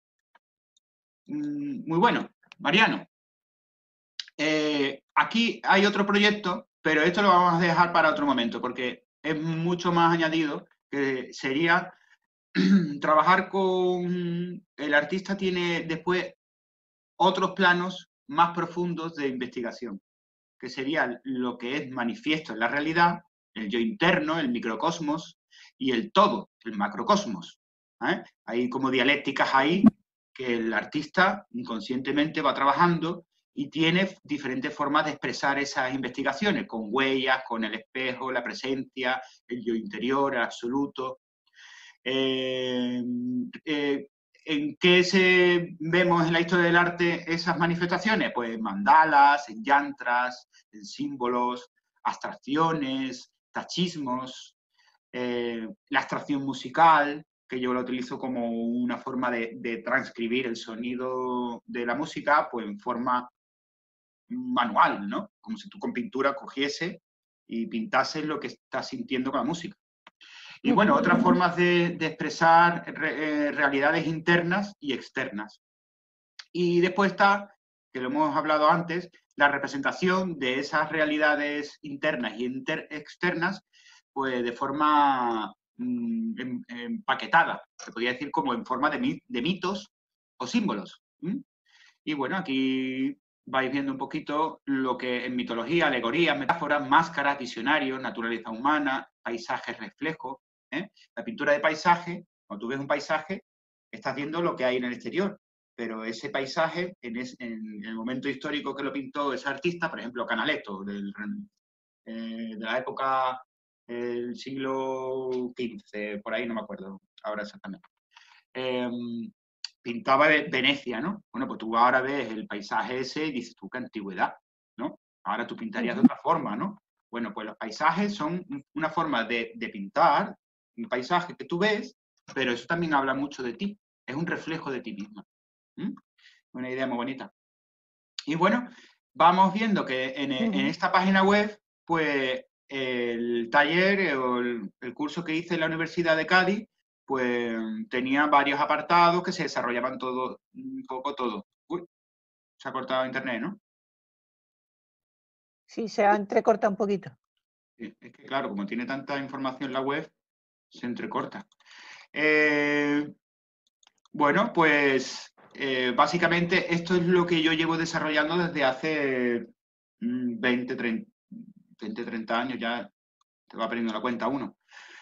muy bueno, Mariano. Aquí hay otro proyecto, pero esto lo vamos a dejar para otro momento, porque es mucho más añadido, que sería trabajar con... El artista tiene después otros planos más profundos de investigación, que sería lo que es manifiesto en la realidad, el yo interno, el microcosmos, y el todo, el macrocosmos. Hay como dialécticas ahí que el artista inconscientemente va trabajando y tiene diferentes formas de expresar esas investigaciones, con huellas, con el espejo, la presencia, el yo interior, el absoluto. ¿En qué vemos en la historia del arte esas manifestaciones? Pues en mandalas, en yantras, en símbolos, abstracciones, tachismos, la abstracción musical, que yo la utilizo como una forma de transcribir el sonido de la música pues en forma manual, ¿no? Como si tú con pintura cogiese y pintases lo que estás sintiendo con la música. Y bueno, otras formas de expresar realidades internas y externas. Y después está, que lo hemos hablado antes, la representación de esas realidades internas y externas, pues de forma empaquetada, se podría decir como en forma de mitos o símbolos. Y bueno, aquí vais viendo un poquito lo que en mitología, alegorías, metáforas, máscaras, visionarios, naturaleza humana, paisajes, reflejos. La pintura de paisaje, cuando tú ves un paisaje, estás viendo lo que hay en el exterior, pero ese paisaje, en el momento histórico que lo pintó ese artista, por ejemplo, Canaletto, de la época del siglo XV, por ahí no me acuerdo ahora exactamente. Pintaba Venecia, ¿no? Bueno, pues tú ahora ves el paisaje ese y dices tú, qué antigüedad, ¿no? Ahora tú pintarías de otra forma, ¿no? Bueno, pues los paisajes son una forma de pintar, un paisaje que tú ves, pero eso también habla mucho de ti, es un reflejo de ti misma. Una idea muy bonita. Y bueno, vamos viendo que en esta página web, pues el taller o el curso que hice en la Universidad de Cádiz, pues tenía varios apartados que se desarrollaban todo, un poco todo. Uy, se ha cortado internet, ¿no? Sí, se ha entrecortado un poquito. Es que claro, como tiene tanta información la web, se entrecorta. Bueno, pues básicamente esto es lo que yo llevo desarrollando desde hace 20, 30 años, ya te va perdiendo la cuenta uno.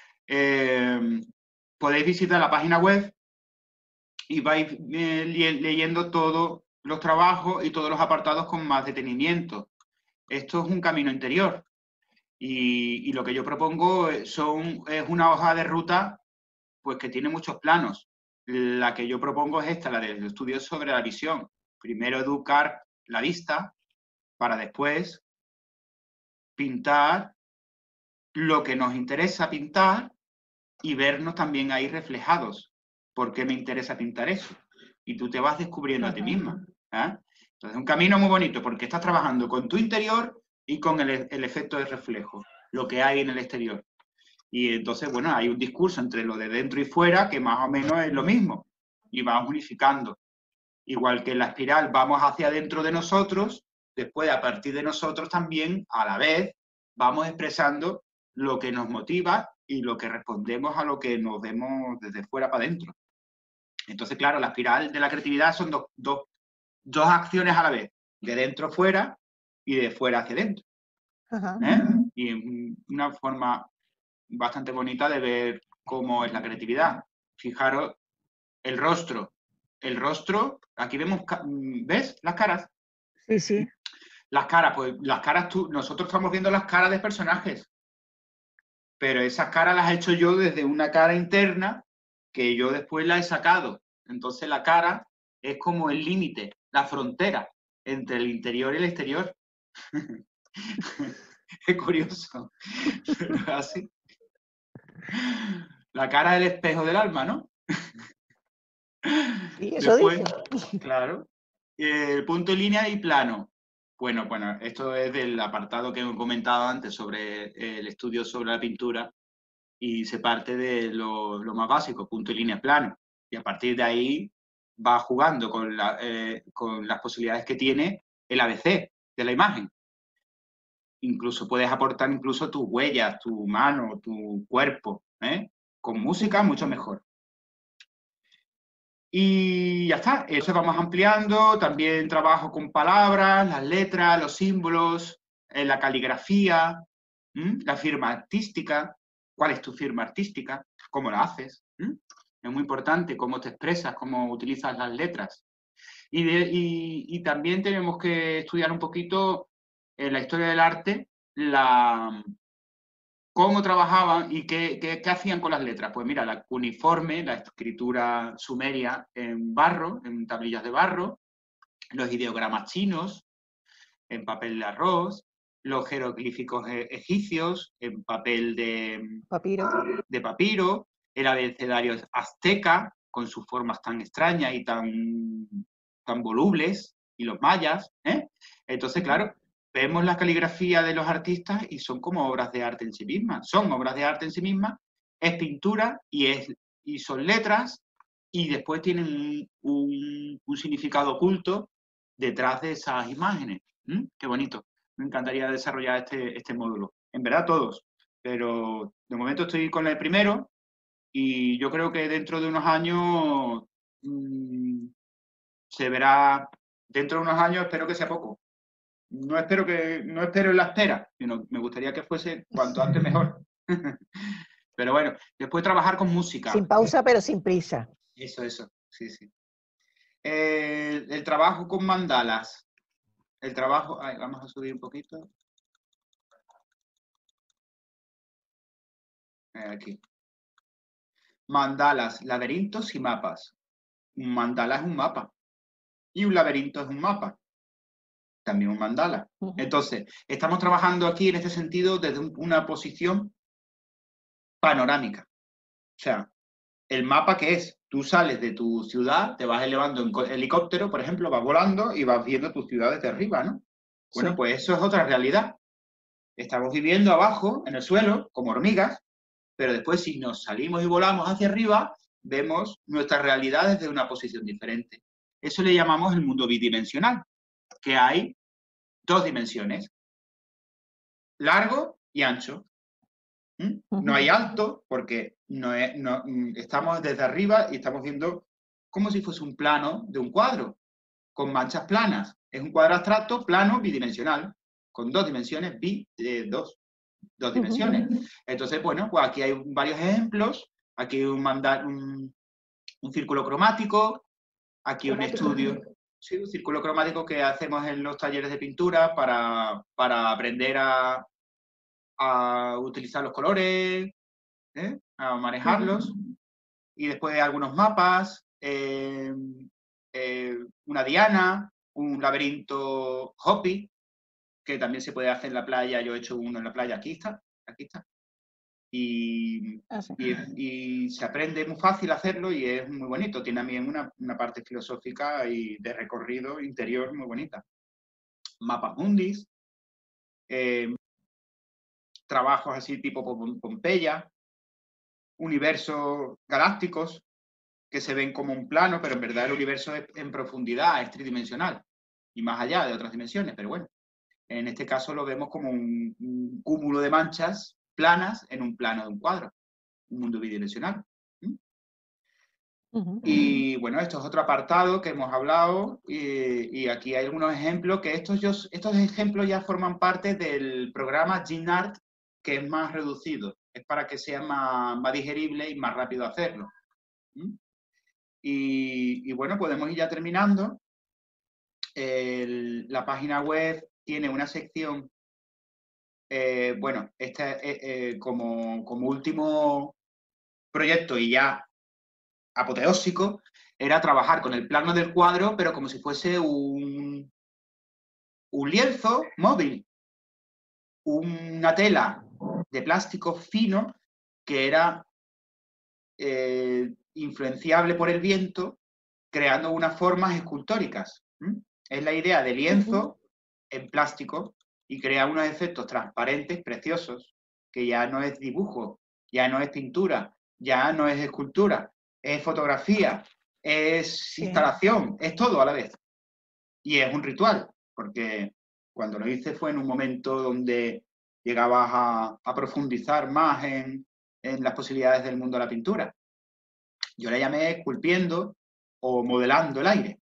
Podéis visitar la página web y vais leyendo todos los trabajos y todos los apartados con más detenimiento. Esto es un camino interior y lo que yo propongo es una hoja de ruta pues que tiene muchos planos. La que yo propongo es esta, la del estudio sobre la visión. Primero educar la vista para después pintar lo que nos interesa pintar y vernos también ahí reflejados. ¿Por qué me interesa pintar eso? Y tú te vas descubriendo a ti misma. Entonces es un camino muy bonito porque estás trabajando con tu interior y con el efecto de reflejo, lo que hay en el exterior. Y entonces, bueno, hay un discurso entre lo de dentro y fuera que más o menos es lo mismo y vamos unificando. Igual que en la espiral vamos hacia adentro de nosotros, después a partir de nosotros también, a la vez, vamos expresando lo que nos motiva y lo que respondemos a lo que nos vemos desde fuera para adentro. Entonces, claro, la espiral de la creatividad son dos acciones a la vez, de dentro a fuera y de fuera hacia adentro. Y es una forma bastante bonita de ver cómo es la creatividad. Fijaros, el rostro. El rostro, aquí vemos, ¿ves las caras? Sí, sí. Las caras, pues las caras, nosotros estamos viendo las caras de personajes, pero esas caras las he hecho yo desde una cara interna que yo después la he sacado. Entonces la cara es como el límite, la frontera entre el interior y el exterior. Es curioso, pero así. La cara es el espejo del alma, ¿no? Sí, eso Después, dice. claro, el punto y línea y plano. Bueno, esto es del apartado que he comentado antes sobre el estudio sobre la pintura y se parte de lo más básico, punto y línea, plano. Y a partir de ahí va jugando con las posibilidades que tiene el ABC de la imagen. Incluso puedes aportar incluso tus huellas, tu mano, tu cuerpo, con música mucho mejor. Y ya está, eso vamos ampliando, también trabajo con palabras, las letras, los símbolos, la caligrafía, la firma artística, cuál es tu firma artística, cómo la haces. Es muy importante cómo te expresas, cómo utilizas las letras. Y también tenemos que estudiar un poquito en la historia del arte, cómo trabajaban y qué hacían con las letras. Pues mira, la cuneiforme, la escritura sumeria en barro, en tablillas de barro, los ideogramas chinos en papel de arroz, los jeroglíficos egipcios en papel de papiro, el abecedario azteca con sus formas tan extrañas y tan volubles, y los mayas. Entonces, claro, vemos la caligrafía de los artistas y son como obras de arte en sí mismas. Son obras de arte en sí mismas, es pintura y son letras, y después tienen un significado oculto detrás de esas imágenes. Qué bonito. Me encantaría desarrollar este módulo. En verdad todos, pero de momento estoy con el primero y yo creo que dentro de unos años se verá, dentro de unos años espero que sea poco. No espero en la espera, sino me gustaría que fuese cuanto antes mejor. Pero bueno, después trabajar con música. Sin pausa, pero sin prisa. Eso, sí, sí. El trabajo con mandalas. El trabajo, vamos a subir un poquito. Aquí. Mandalas, laberintos y mapas. Un mandala es un mapa. Y un laberinto es un mapa. También un mandala. Entonces, estamos trabajando aquí en este sentido desde una posición panorámica. O sea, el mapa que es, tú sales de tu ciudad, te vas elevando en helicóptero, por ejemplo, vas volando y vas viendo tu ciudad desde arriba, ¿no? Bueno, Sí. pues eso es otra realidad. Estamos viviendo abajo, en el suelo, como hormigas, pero después si nos salimos y volamos hacia arriba, vemos nuestra realidad desde una posición diferente. Eso le llamamos el mundo bidimensional, que hay dos dimensiones, largo y ancho. No hay alto porque estamos desde arriba y estamos viendo como si fuese un plano de un cuadro, con manchas planas. Es un cuadro abstracto, plano, bidimensional, con dos dimensiones, dos dimensiones. Entonces, bueno, pues aquí hay varios ejemplos. Aquí hay un círculo cromático, aquí un estudio, sí, un círculo cromático que hacemos en los talleres de pintura para aprender a utilizar los colores, a manejarlos. Y después algunos mapas, una diana, un laberinto Hopi, que también se puede hacer en la playa. Yo he hecho uno en la playa, aquí está. Y se aprende muy fácil hacerlo y es muy bonito. Tiene también una parte filosófica y de recorrido interior muy bonita. Mapas mundis, trabajos así tipo Pompeya, universos galácticos que se ven como un plano, pero en verdad el universo es en profundidad, es tridimensional y más allá de otras dimensiones, pero bueno, en este caso lo vemos como un cúmulo de manchas planas en un plano de un cuadro, un mundo bidimensional. Y bueno, esto es otro apartado que hemos hablado y aquí hay algunos ejemplos que estos ejemplos ya forman parte del programa GenArt, que es más reducido, es para que sea más digerible y más rápido hacerlo. Y bueno, podemos ir ya terminando. La página web tiene una sección, bueno, como último proyecto y ya apoteósico, era trabajar con el plano del cuadro, pero como si fuese un lienzo móvil, una tela de plástico fino que era influenciable por el viento, creando unas formas escultóricas. Es la idea de lienzo en plástico y crea unos efectos transparentes, preciosos, que ya no es dibujo, ya no es pintura, ya no es escultura, es fotografía, es instalación, es todo a la vez. Y es un ritual, porque cuando lo hice fue en un momento donde llegabas a profundizar más en las posibilidades del mundo de la pintura. Yo le llamé esculpiendo o modelando el aire.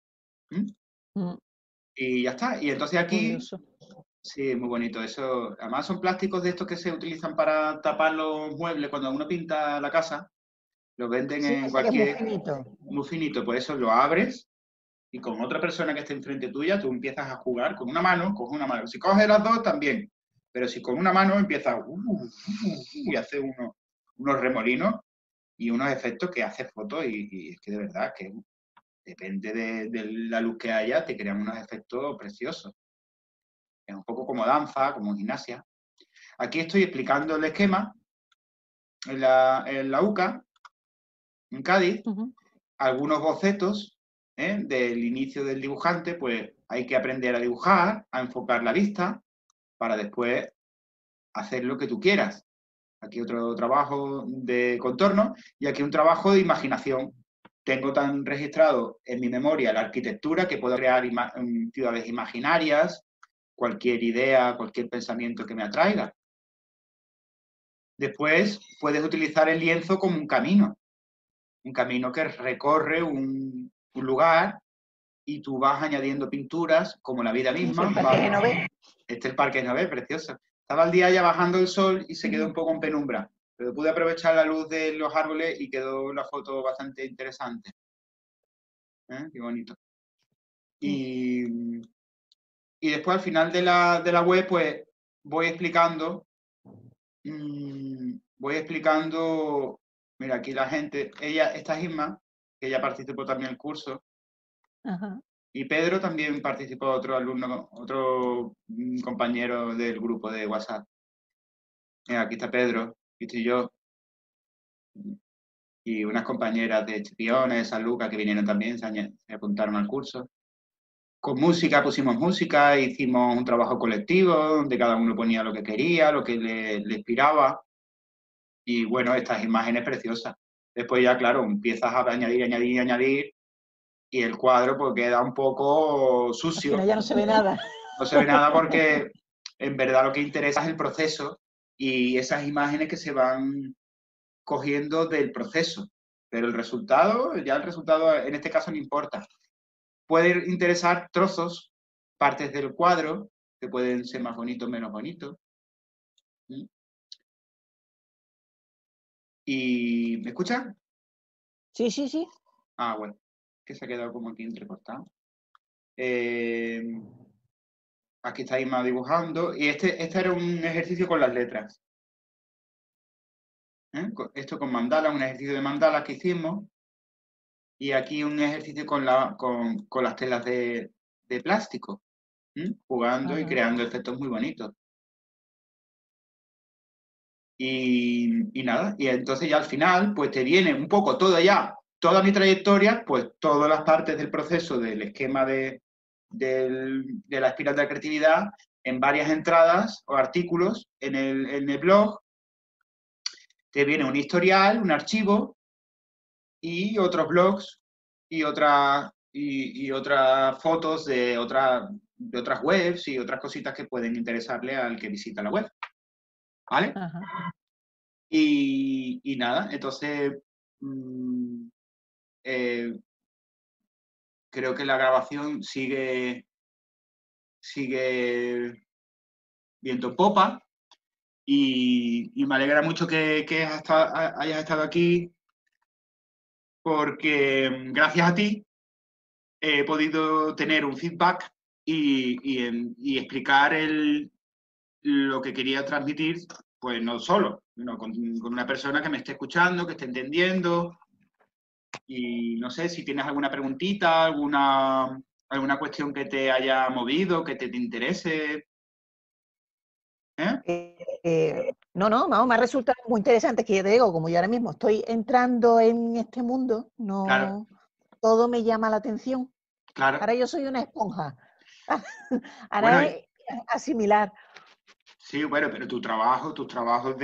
Y ya está. Y entonces aquí... Curioso. Sí, muy bonito. Eso, además son plásticos de estos que se utilizan para tapar los muebles cuando uno pinta la casa. Los venden en cualquier... muy finito. Muy finito. Pues eso lo abres y con otra persona que esté enfrente tuya, tú empiezas a jugar con una mano, coges una mano. Si coges las dos, también. Pero si con una mano empiezas y hace unos remolinos y unos efectos que hace fotos y es que de verdad que depende de la luz que haya, te crean unos efectos preciosos. Es un poco como danza, como gimnasia. Aquí estoy explicando el esquema en la UCA, en Cádiz, algunos bocetos del inicio del dibujante, pues hay que aprender a dibujar, a enfocar la vista, para después hacer lo que tú quieras. Aquí otro trabajo de contorno y aquí un trabajo de imaginación. Tengo tan registrado en mi memoria la arquitectura que puedo crear ciudades imaginarias, cualquier idea, cualquier pensamiento que me atraiga. Después puedes utilizar el lienzo como un camino que recorre un lugar y tú vas añadiendo pinturas como la vida misma. El Parque Genovés. Este es el Parque Genovés, precioso. Estaba el día ya bajando el sol y se quedó un poco en penumbra, pero pude aprovechar la luz de los árboles y quedó la foto bastante interesante. Qué bonito. Y después al final de la web, pues voy explicando, mira, aquí la gente, esta Isma, que ella participó también en el curso, Ajá. y Pedro también participó, otro alumno, otro compañero del grupo de WhatsApp. Mira, aquí está Pedro, aquí estoy yo, y unas compañeras de Chipiones, de San Lucas, que vinieron también, se apuntaron al curso. Con música, pusimos música, hicimos un trabajo colectivo, donde cada uno ponía lo que quería, lo que le inspiraba. Y bueno, estas imágenes preciosas. Después ya, claro, empiezas a añadir, y el cuadro pues queda un poco sucio. Al final ya no se ve nada. No se ve nada porque en verdad lo que interesa es el proceso y esas imágenes que se van cogiendo del proceso. Pero el resultado en este caso no importa. Puede interesar trozos, partes del cuadro, que pueden ser más bonitos, menos bonitos. ¿Y me escuchan? Sí, sí, sí. Ah, bueno, que se ha quedado como aquí entrecortado. Aquí está Isma dibujando. Y este era un ejercicio con las letras. Esto con mandala, un ejercicio de mandala que hicimos. Y aquí un ejercicio con las telas de plástico. Jugando y creando efectos muy bonitos. Y nada, y entonces ya al final, pues te viene un poco toda mi trayectoria, pues todas las partes del proceso del esquema de la espiral de la creatividad en varias entradas o artículos en el blog. Te viene un historial, un archivo y otros blogs y otras fotos de otras webs y otras cositas que pueden interesarle al que visita la web. ¿Vale? Ajá. Y nada, entonces creo que la grabación sigue viento en popa y me alegra mucho que hayas estado aquí porque gracias a ti he podido tener un feedback y explicar lo que quería transmitir, pues no solo, sino con una persona que me esté escuchando, que esté entendiendo. Y no sé si tienes alguna preguntita, alguna cuestión que te haya movido, que te interese. No, vamos, me ha resultado muy interesante, que yo te digo, como yo ahora mismo estoy entrando en este mundo, no Claro. todo me llama la atención. Claro. Ahora yo soy una esponja. Ahora Bueno, es asimilar. sí, bueno, pero tus trabajos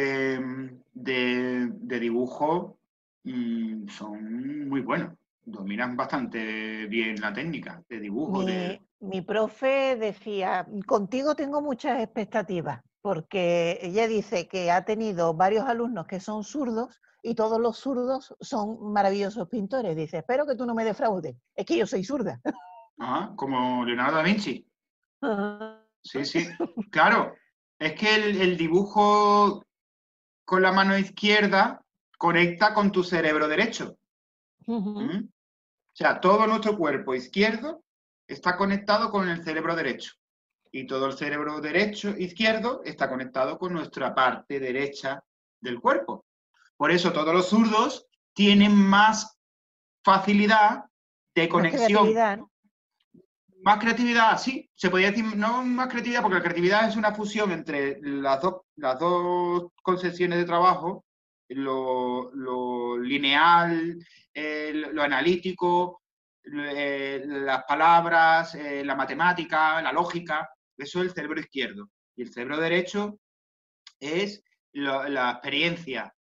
de dibujo son muy buenos. Dominan bastante bien la técnica de dibujo. Mi profe decía, contigo tengo muchas expectativas, porque ella dice que ha tenido varios alumnos que son zurdos y todos los zurdos son maravillosos pintores. Dice, espero que tú no me defraudes, es que yo soy zurda. Como Leonardo da Vinci. Sí, sí. Claro, es que el dibujo con la mano izquierda conecta con tu cerebro derecho. O sea, todo nuestro cuerpo izquierdo está conectado con el cerebro derecho. Y todo el cerebro izquierdo está conectado con nuestra parte derecha del cuerpo. Por eso todos los zurdos tienen más facilidad de conexión. Más creatividad, sí. Se podría decir, no más creatividad, porque la creatividad es una fusión entre las dos concepciones de trabajo, lo lineal, lo analítico, las palabras, la matemática, la lógica. Eso es el cerebro izquierdo. Y el cerebro derecho es la experiencia,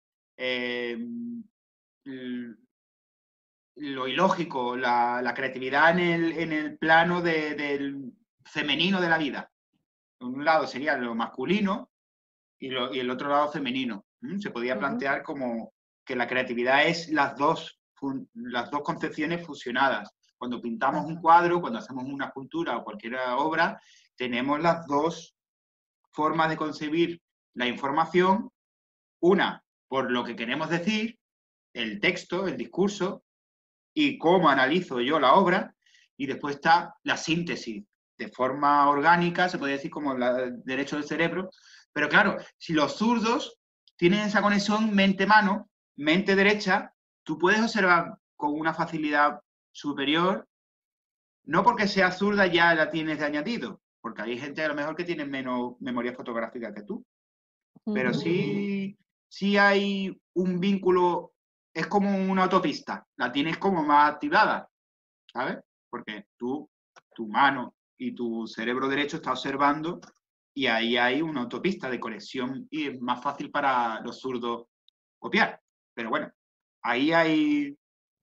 lo ilógico, la creatividad en el plano del femenino de la vida. Por un lado sería lo masculino y el otro lado femenino. Se podía plantear como que la creatividad es las dos concepciones fusionadas. Cuando pintamos un cuadro, cuando hacemos una escultura o cualquier obra, tenemos las dos formas de concebir la información, una por lo que queremos decir, el texto, el discurso, y cómo analizo yo la obra, y después está la síntesis, de forma orgánica, se puede decir como el derecho del cerebro, pero claro, si los zurdos tienen esa conexión mente-mano, mente derecha, tú puedes observar con una facilidad superior, no porque sea zurda ya la tienes de añadido, porque hay gente a lo mejor que tiene menos memoria fotográfica que tú, pero sí hay un vínculo, es como una autopista, la tienes como más activada, ¿sabes? Porque tu mano y tu cerebro derecho está observando y ahí hay una autopista de conexión y es más fácil para los zurdos copiar. Pero bueno, ahí hay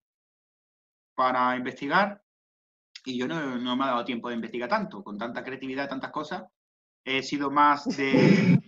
para investigar y yo no me ha dado tiempo de investigar tanto, con tanta creatividad, tantas cosas. He sido más de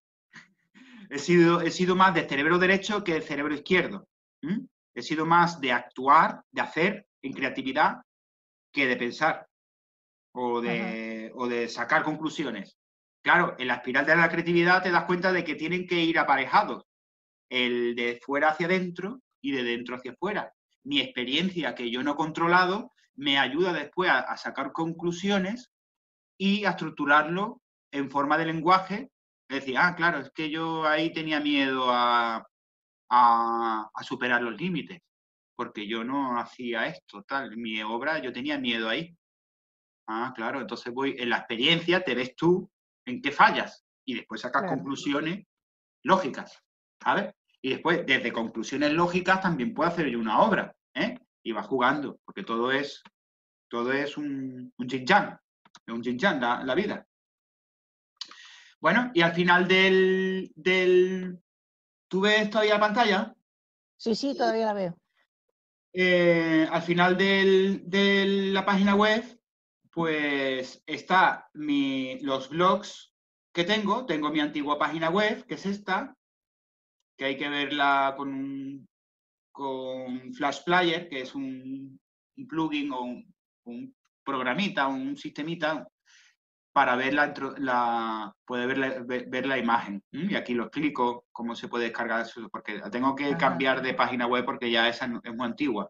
he sido más de cerebro derecho que de cerebro izquierdo. He sido más de actuar, de hacer en creatividad que de pensar o de sacar conclusiones. Claro, en la espiral de la creatividad te das cuenta de que tienen que ir aparejados, el de fuera hacia adentro y de dentro hacia afuera. Mi experiencia que yo no he controlado me ayuda después a sacar conclusiones y a estructurarlo en forma de lenguaje. Es decir, claro, es que yo ahí tenía miedo a superar los límites, porque yo no hacía esto, tal. En mi obra yo tenía miedo ahí. Claro, entonces en la experiencia te ves tú en qué fallas y después sacas conclusiones lógicas, ¿sabes? Y después, desde conclusiones lógicas, también puedo hacer yo una obra, ¿eh? Y va jugando, porque todo es un yin-yang, es un yin-yang la vida. Bueno, y al final ¿tú ves todavía la pantalla? Sí, todavía la veo. Al final de la página web, pues está los blogs que tengo mi antigua página web, que es esta, que hay que verla con Flash Player, que es un plugin o un programita, un sistemita, para ver ver la imagen. Y aquí lo explico cómo se puede descargar eso, porque la tengo que cambiar de página web porque ya esa es muy antigua.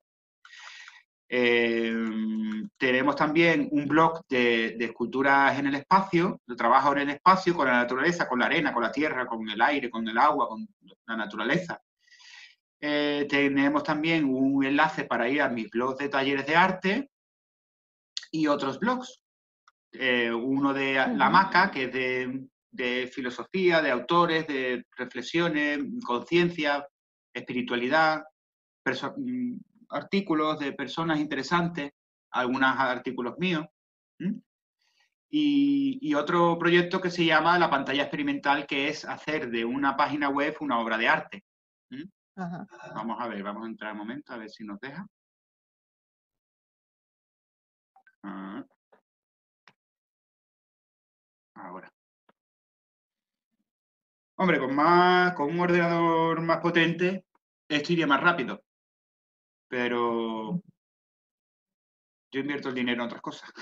Tenemos también un blog de esculturas en el espacio, de trabajo en el espacio con la naturaleza, con la arena, con la tierra, con el aire, con el agua, con la naturaleza. Tenemos también un enlace para ir a mis blogs de talleres de arte y otros blogs. Uno de La Maca, que es de filosofía, de autores, de reflexiones, conciencia, espiritualidad, artículos de personas interesantes, algunos artículos míos. Y otro proyecto que se llama La Pantalla Experimental, que es hacer de una página web una obra de arte. Vamos a ver, vamos a entrar un momento a ver si nos deja. Ahora. Hombre, con un ordenador más potente, esto iría más rápido. Pero yo invierto el dinero en otras cosas.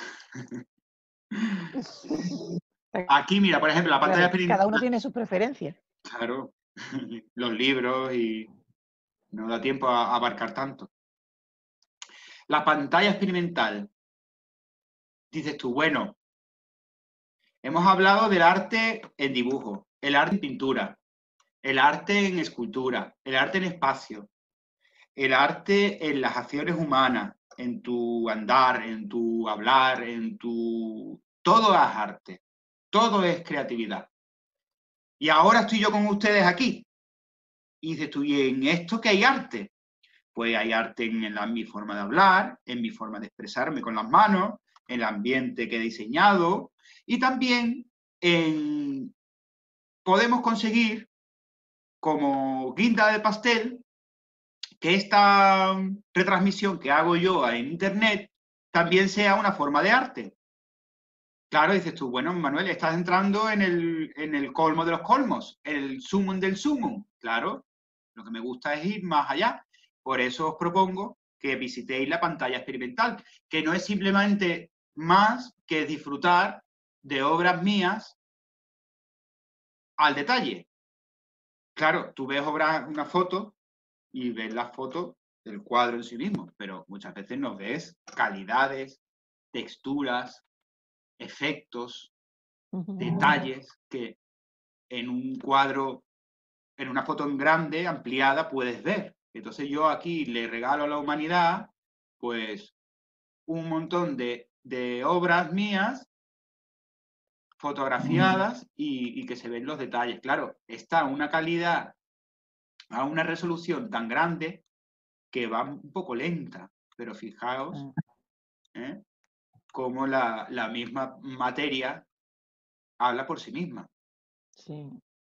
Aquí, mira, por ejemplo, la pantalla experimental. Cada uno tiene sus preferencias. Claro, los libros y no da tiempo a abarcar tanto. La pantalla experimental. Dices tú, bueno, hemos hablado del arte en dibujo, el arte en pintura, el arte en escultura, el arte en espacio, el arte en las acciones humanas, en tu andar, en tu hablar, todo es arte, todo es creatividad. Y ahora estoy yo con ustedes aquí. Y dices tú, ¿y en esto qué hay arte? Pues hay arte en mi forma de hablar, en mi forma de expresarme con las manos, en el ambiente que he diseñado y también podemos conseguir como guinda de pastel que esta retransmisión que hago yo en Internet también sea una forma de arte. Claro, dices tú, bueno, Manuel, estás entrando en el colmo de los colmos, el sumum del sumum. Claro, lo que me gusta es ir más allá. Por eso os propongo que visitéis la pantalla experimental, que no es simplemente más que disfrutar de obras mías al detalle. Claro, tú ves una foto y ves la foto del cuadro en sí mismo, pero muchas veces no ves calidades, texturas, efectos, detalles que en un cuadro, en una foto en grande, ampliada, puedes ver. Entonces yo aquí le regalo a la humanidad, pues, un montón de obras mías fotografiadas y que se ven los detalles. Claro, está a una calidad, a una resolución tan grande que va un poco lenta, pero fijaos cómo la misma materia habla por sí misma. Sí.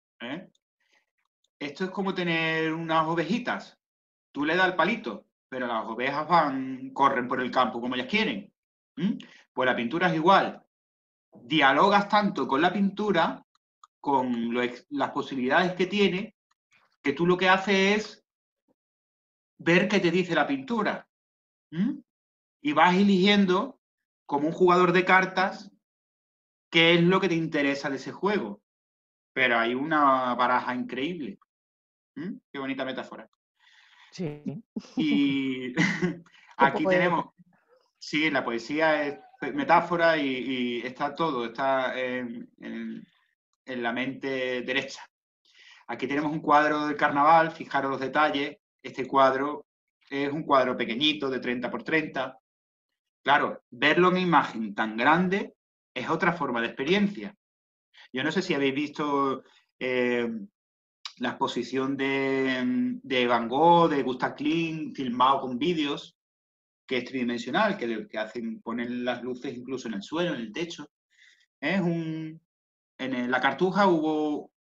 Esto es como tener unas ovejitas. Tú le das el palito, pero las ovejas corren por el campo como ellas quieren. Pues la pintura es igual. Dialogas tanto con la pintura, con las posibilidades que tiene, que tú lo que haces es ver qué te dice la pintura. Y vas eligiendo, como un jugador de cartas, qué es lo que te interesa de ese juego. Pero hay una baraja increíble. Qué bonita metáfora. Sí. Y aquí tenemos, sí, la poesía es metáfora y está todo, está en la mente derecha. Aquí tenemos un cuadro del carnaval, fijaros los detalles. Este cuadro es un cuadro pequeñito de 30 por 30. Claro, verlo en imagen tan grande es otra forma de experiencia. Yo no sé si habéis visto la exposición de Van Gogh, de Gustav Klimt, filmado con vídeos, que es tridimensional, ponen las luces incluso en el suelo, en el techo. En la Cartuja hubo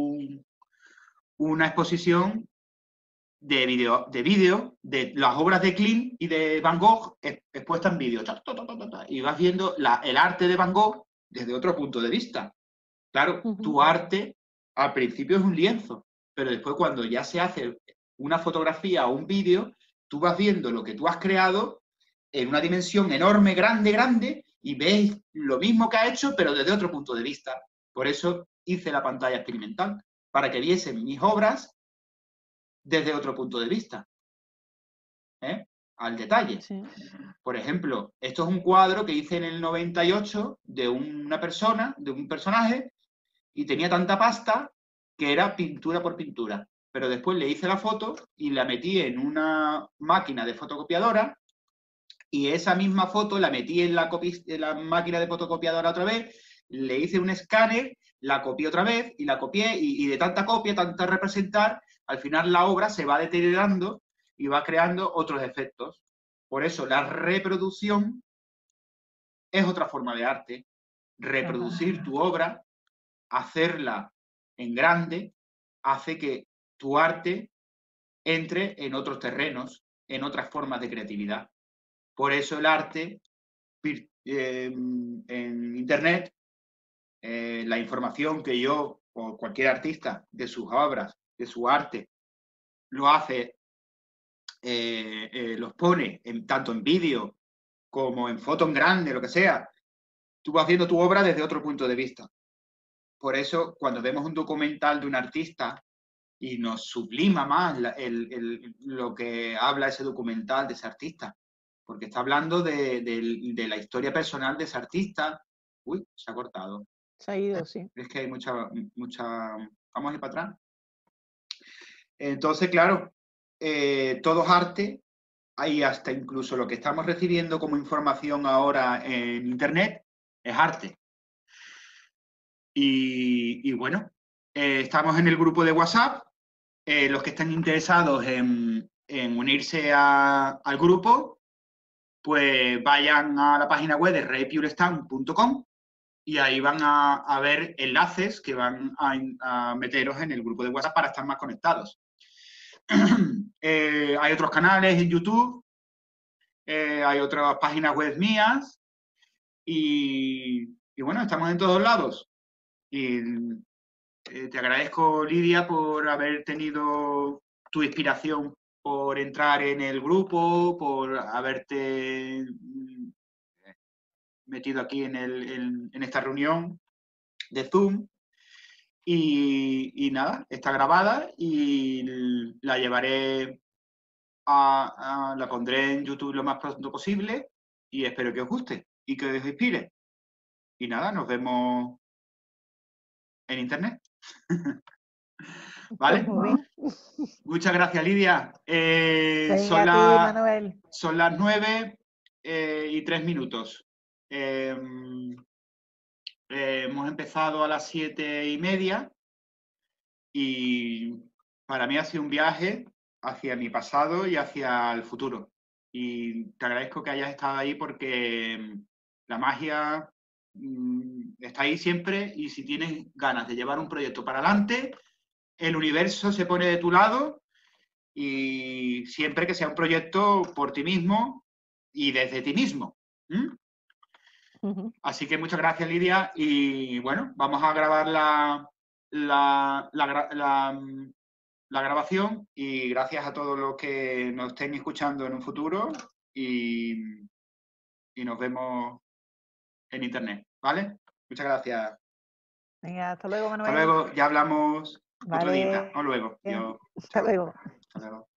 una exposición de vídeo de las obras de Klimt y de Van Gogh expuestas en vídeo. Y vas viendo el arte de Van Gogh desde otro punto de vista. Claro, tu arte al principio es un lienzo, pero después cuando ya se hace una fotografía o un vídeo, tú vas viendo lo que tú has creado en una dimensión enorme, grande, grande, y ves lo mismo que ha hecho, pero desde otro punto de vista. Por eso hice la pantalla experimental, para que viesen mis obras desde otro punto de vista, al detalle. Sí. Por ejemplo, esto es un cuadro que hice en el 98 de una persona, de un personaje, y tenía tanta pasta que era pintura por pintura. Pero después le hice la foto y la metí en una máquina de fotocopiadora y esa misma foto la metí en la máquina de fotocopiadora otra vez, le hice un escáner, la copié otra vez y la copié y de tanta copia, tanta representar, al final la obra se va deteriorando y va creando otros efectos. Por eso la reproducción es otra forma de arte. Reproducir tu obra, hacerla en grande, hace que tu arte entre en otros terrenos, en otras formas de creatividad. Por eso el arte en Internet, la información que yo o cualquier artista de sus obras, de su arte, lo hace, los pone tanto en vídeo como en foto en grande, lo que sea, tú vas viendo tu obra desde otro punto de vista. Por eso, cuando vemos un documental de un artista y nos sublima más lo que habla ese documental de ese artista, porque está hablando de la historia personal de ese artista. Uy, se ha cortado. Se ha ido, sí. Es que hay mucha... Vamos a ir para atrás. Entonces, claro, todo es arte. Hay hasta incluso lo que estamos recibiendo como información ahora en Internet es arte. Y bueno, estamos en el grupo de WhatsApp. Los que estén interesados en unirse al grupo, pues vayan a la página web de repurestand.com y ahí van a ver enlaces que van a meteros en el grupo de WhatsApp para estar más conectados. Hay otros canales en YouTube, hay otras páginas web mías y bueno, estamos en todos lados. Y te agradezco, Lidia, por haber tenido tu inspiración, por entrar en el grupo, por haberte metido aquí en esta reunión de Zoom. Y nada, está grabada y la llevaré la pondré en YouTube lo más pronto posible y espero que os guste y que os inspire. Y nada, nos vemos en internet. ¿Vale? Pues muy bien. Muchas gracias, Lidia. Venga a ti, Manuel. Son las 9:03. Hemos empezado a las 7:30 y para mí ha sido un viaje hacia mi pasado y hacia el futuro. Y te agradezco que hayas estado ahí porque la magia está ahí siempre y si tienes ganas de llevar un proyecto para adelante, el universo se pone de tu lado y siempre que sea un proyecto por ti mismo y desde ti mismo. Así que muchas gracias, Lidia. Y bueno, vamos a grabar la grabación y gracias a todos los que nos estén escuchando en un futuro y nos vemos en internet, ¿vale? Muchas gracias. Venga, hasta luego, Hasta Manuel. luego, ya hablamos otro día. Vale. Hasta luego. Bien. Yo, Hasta chao. luego. Hasta luego.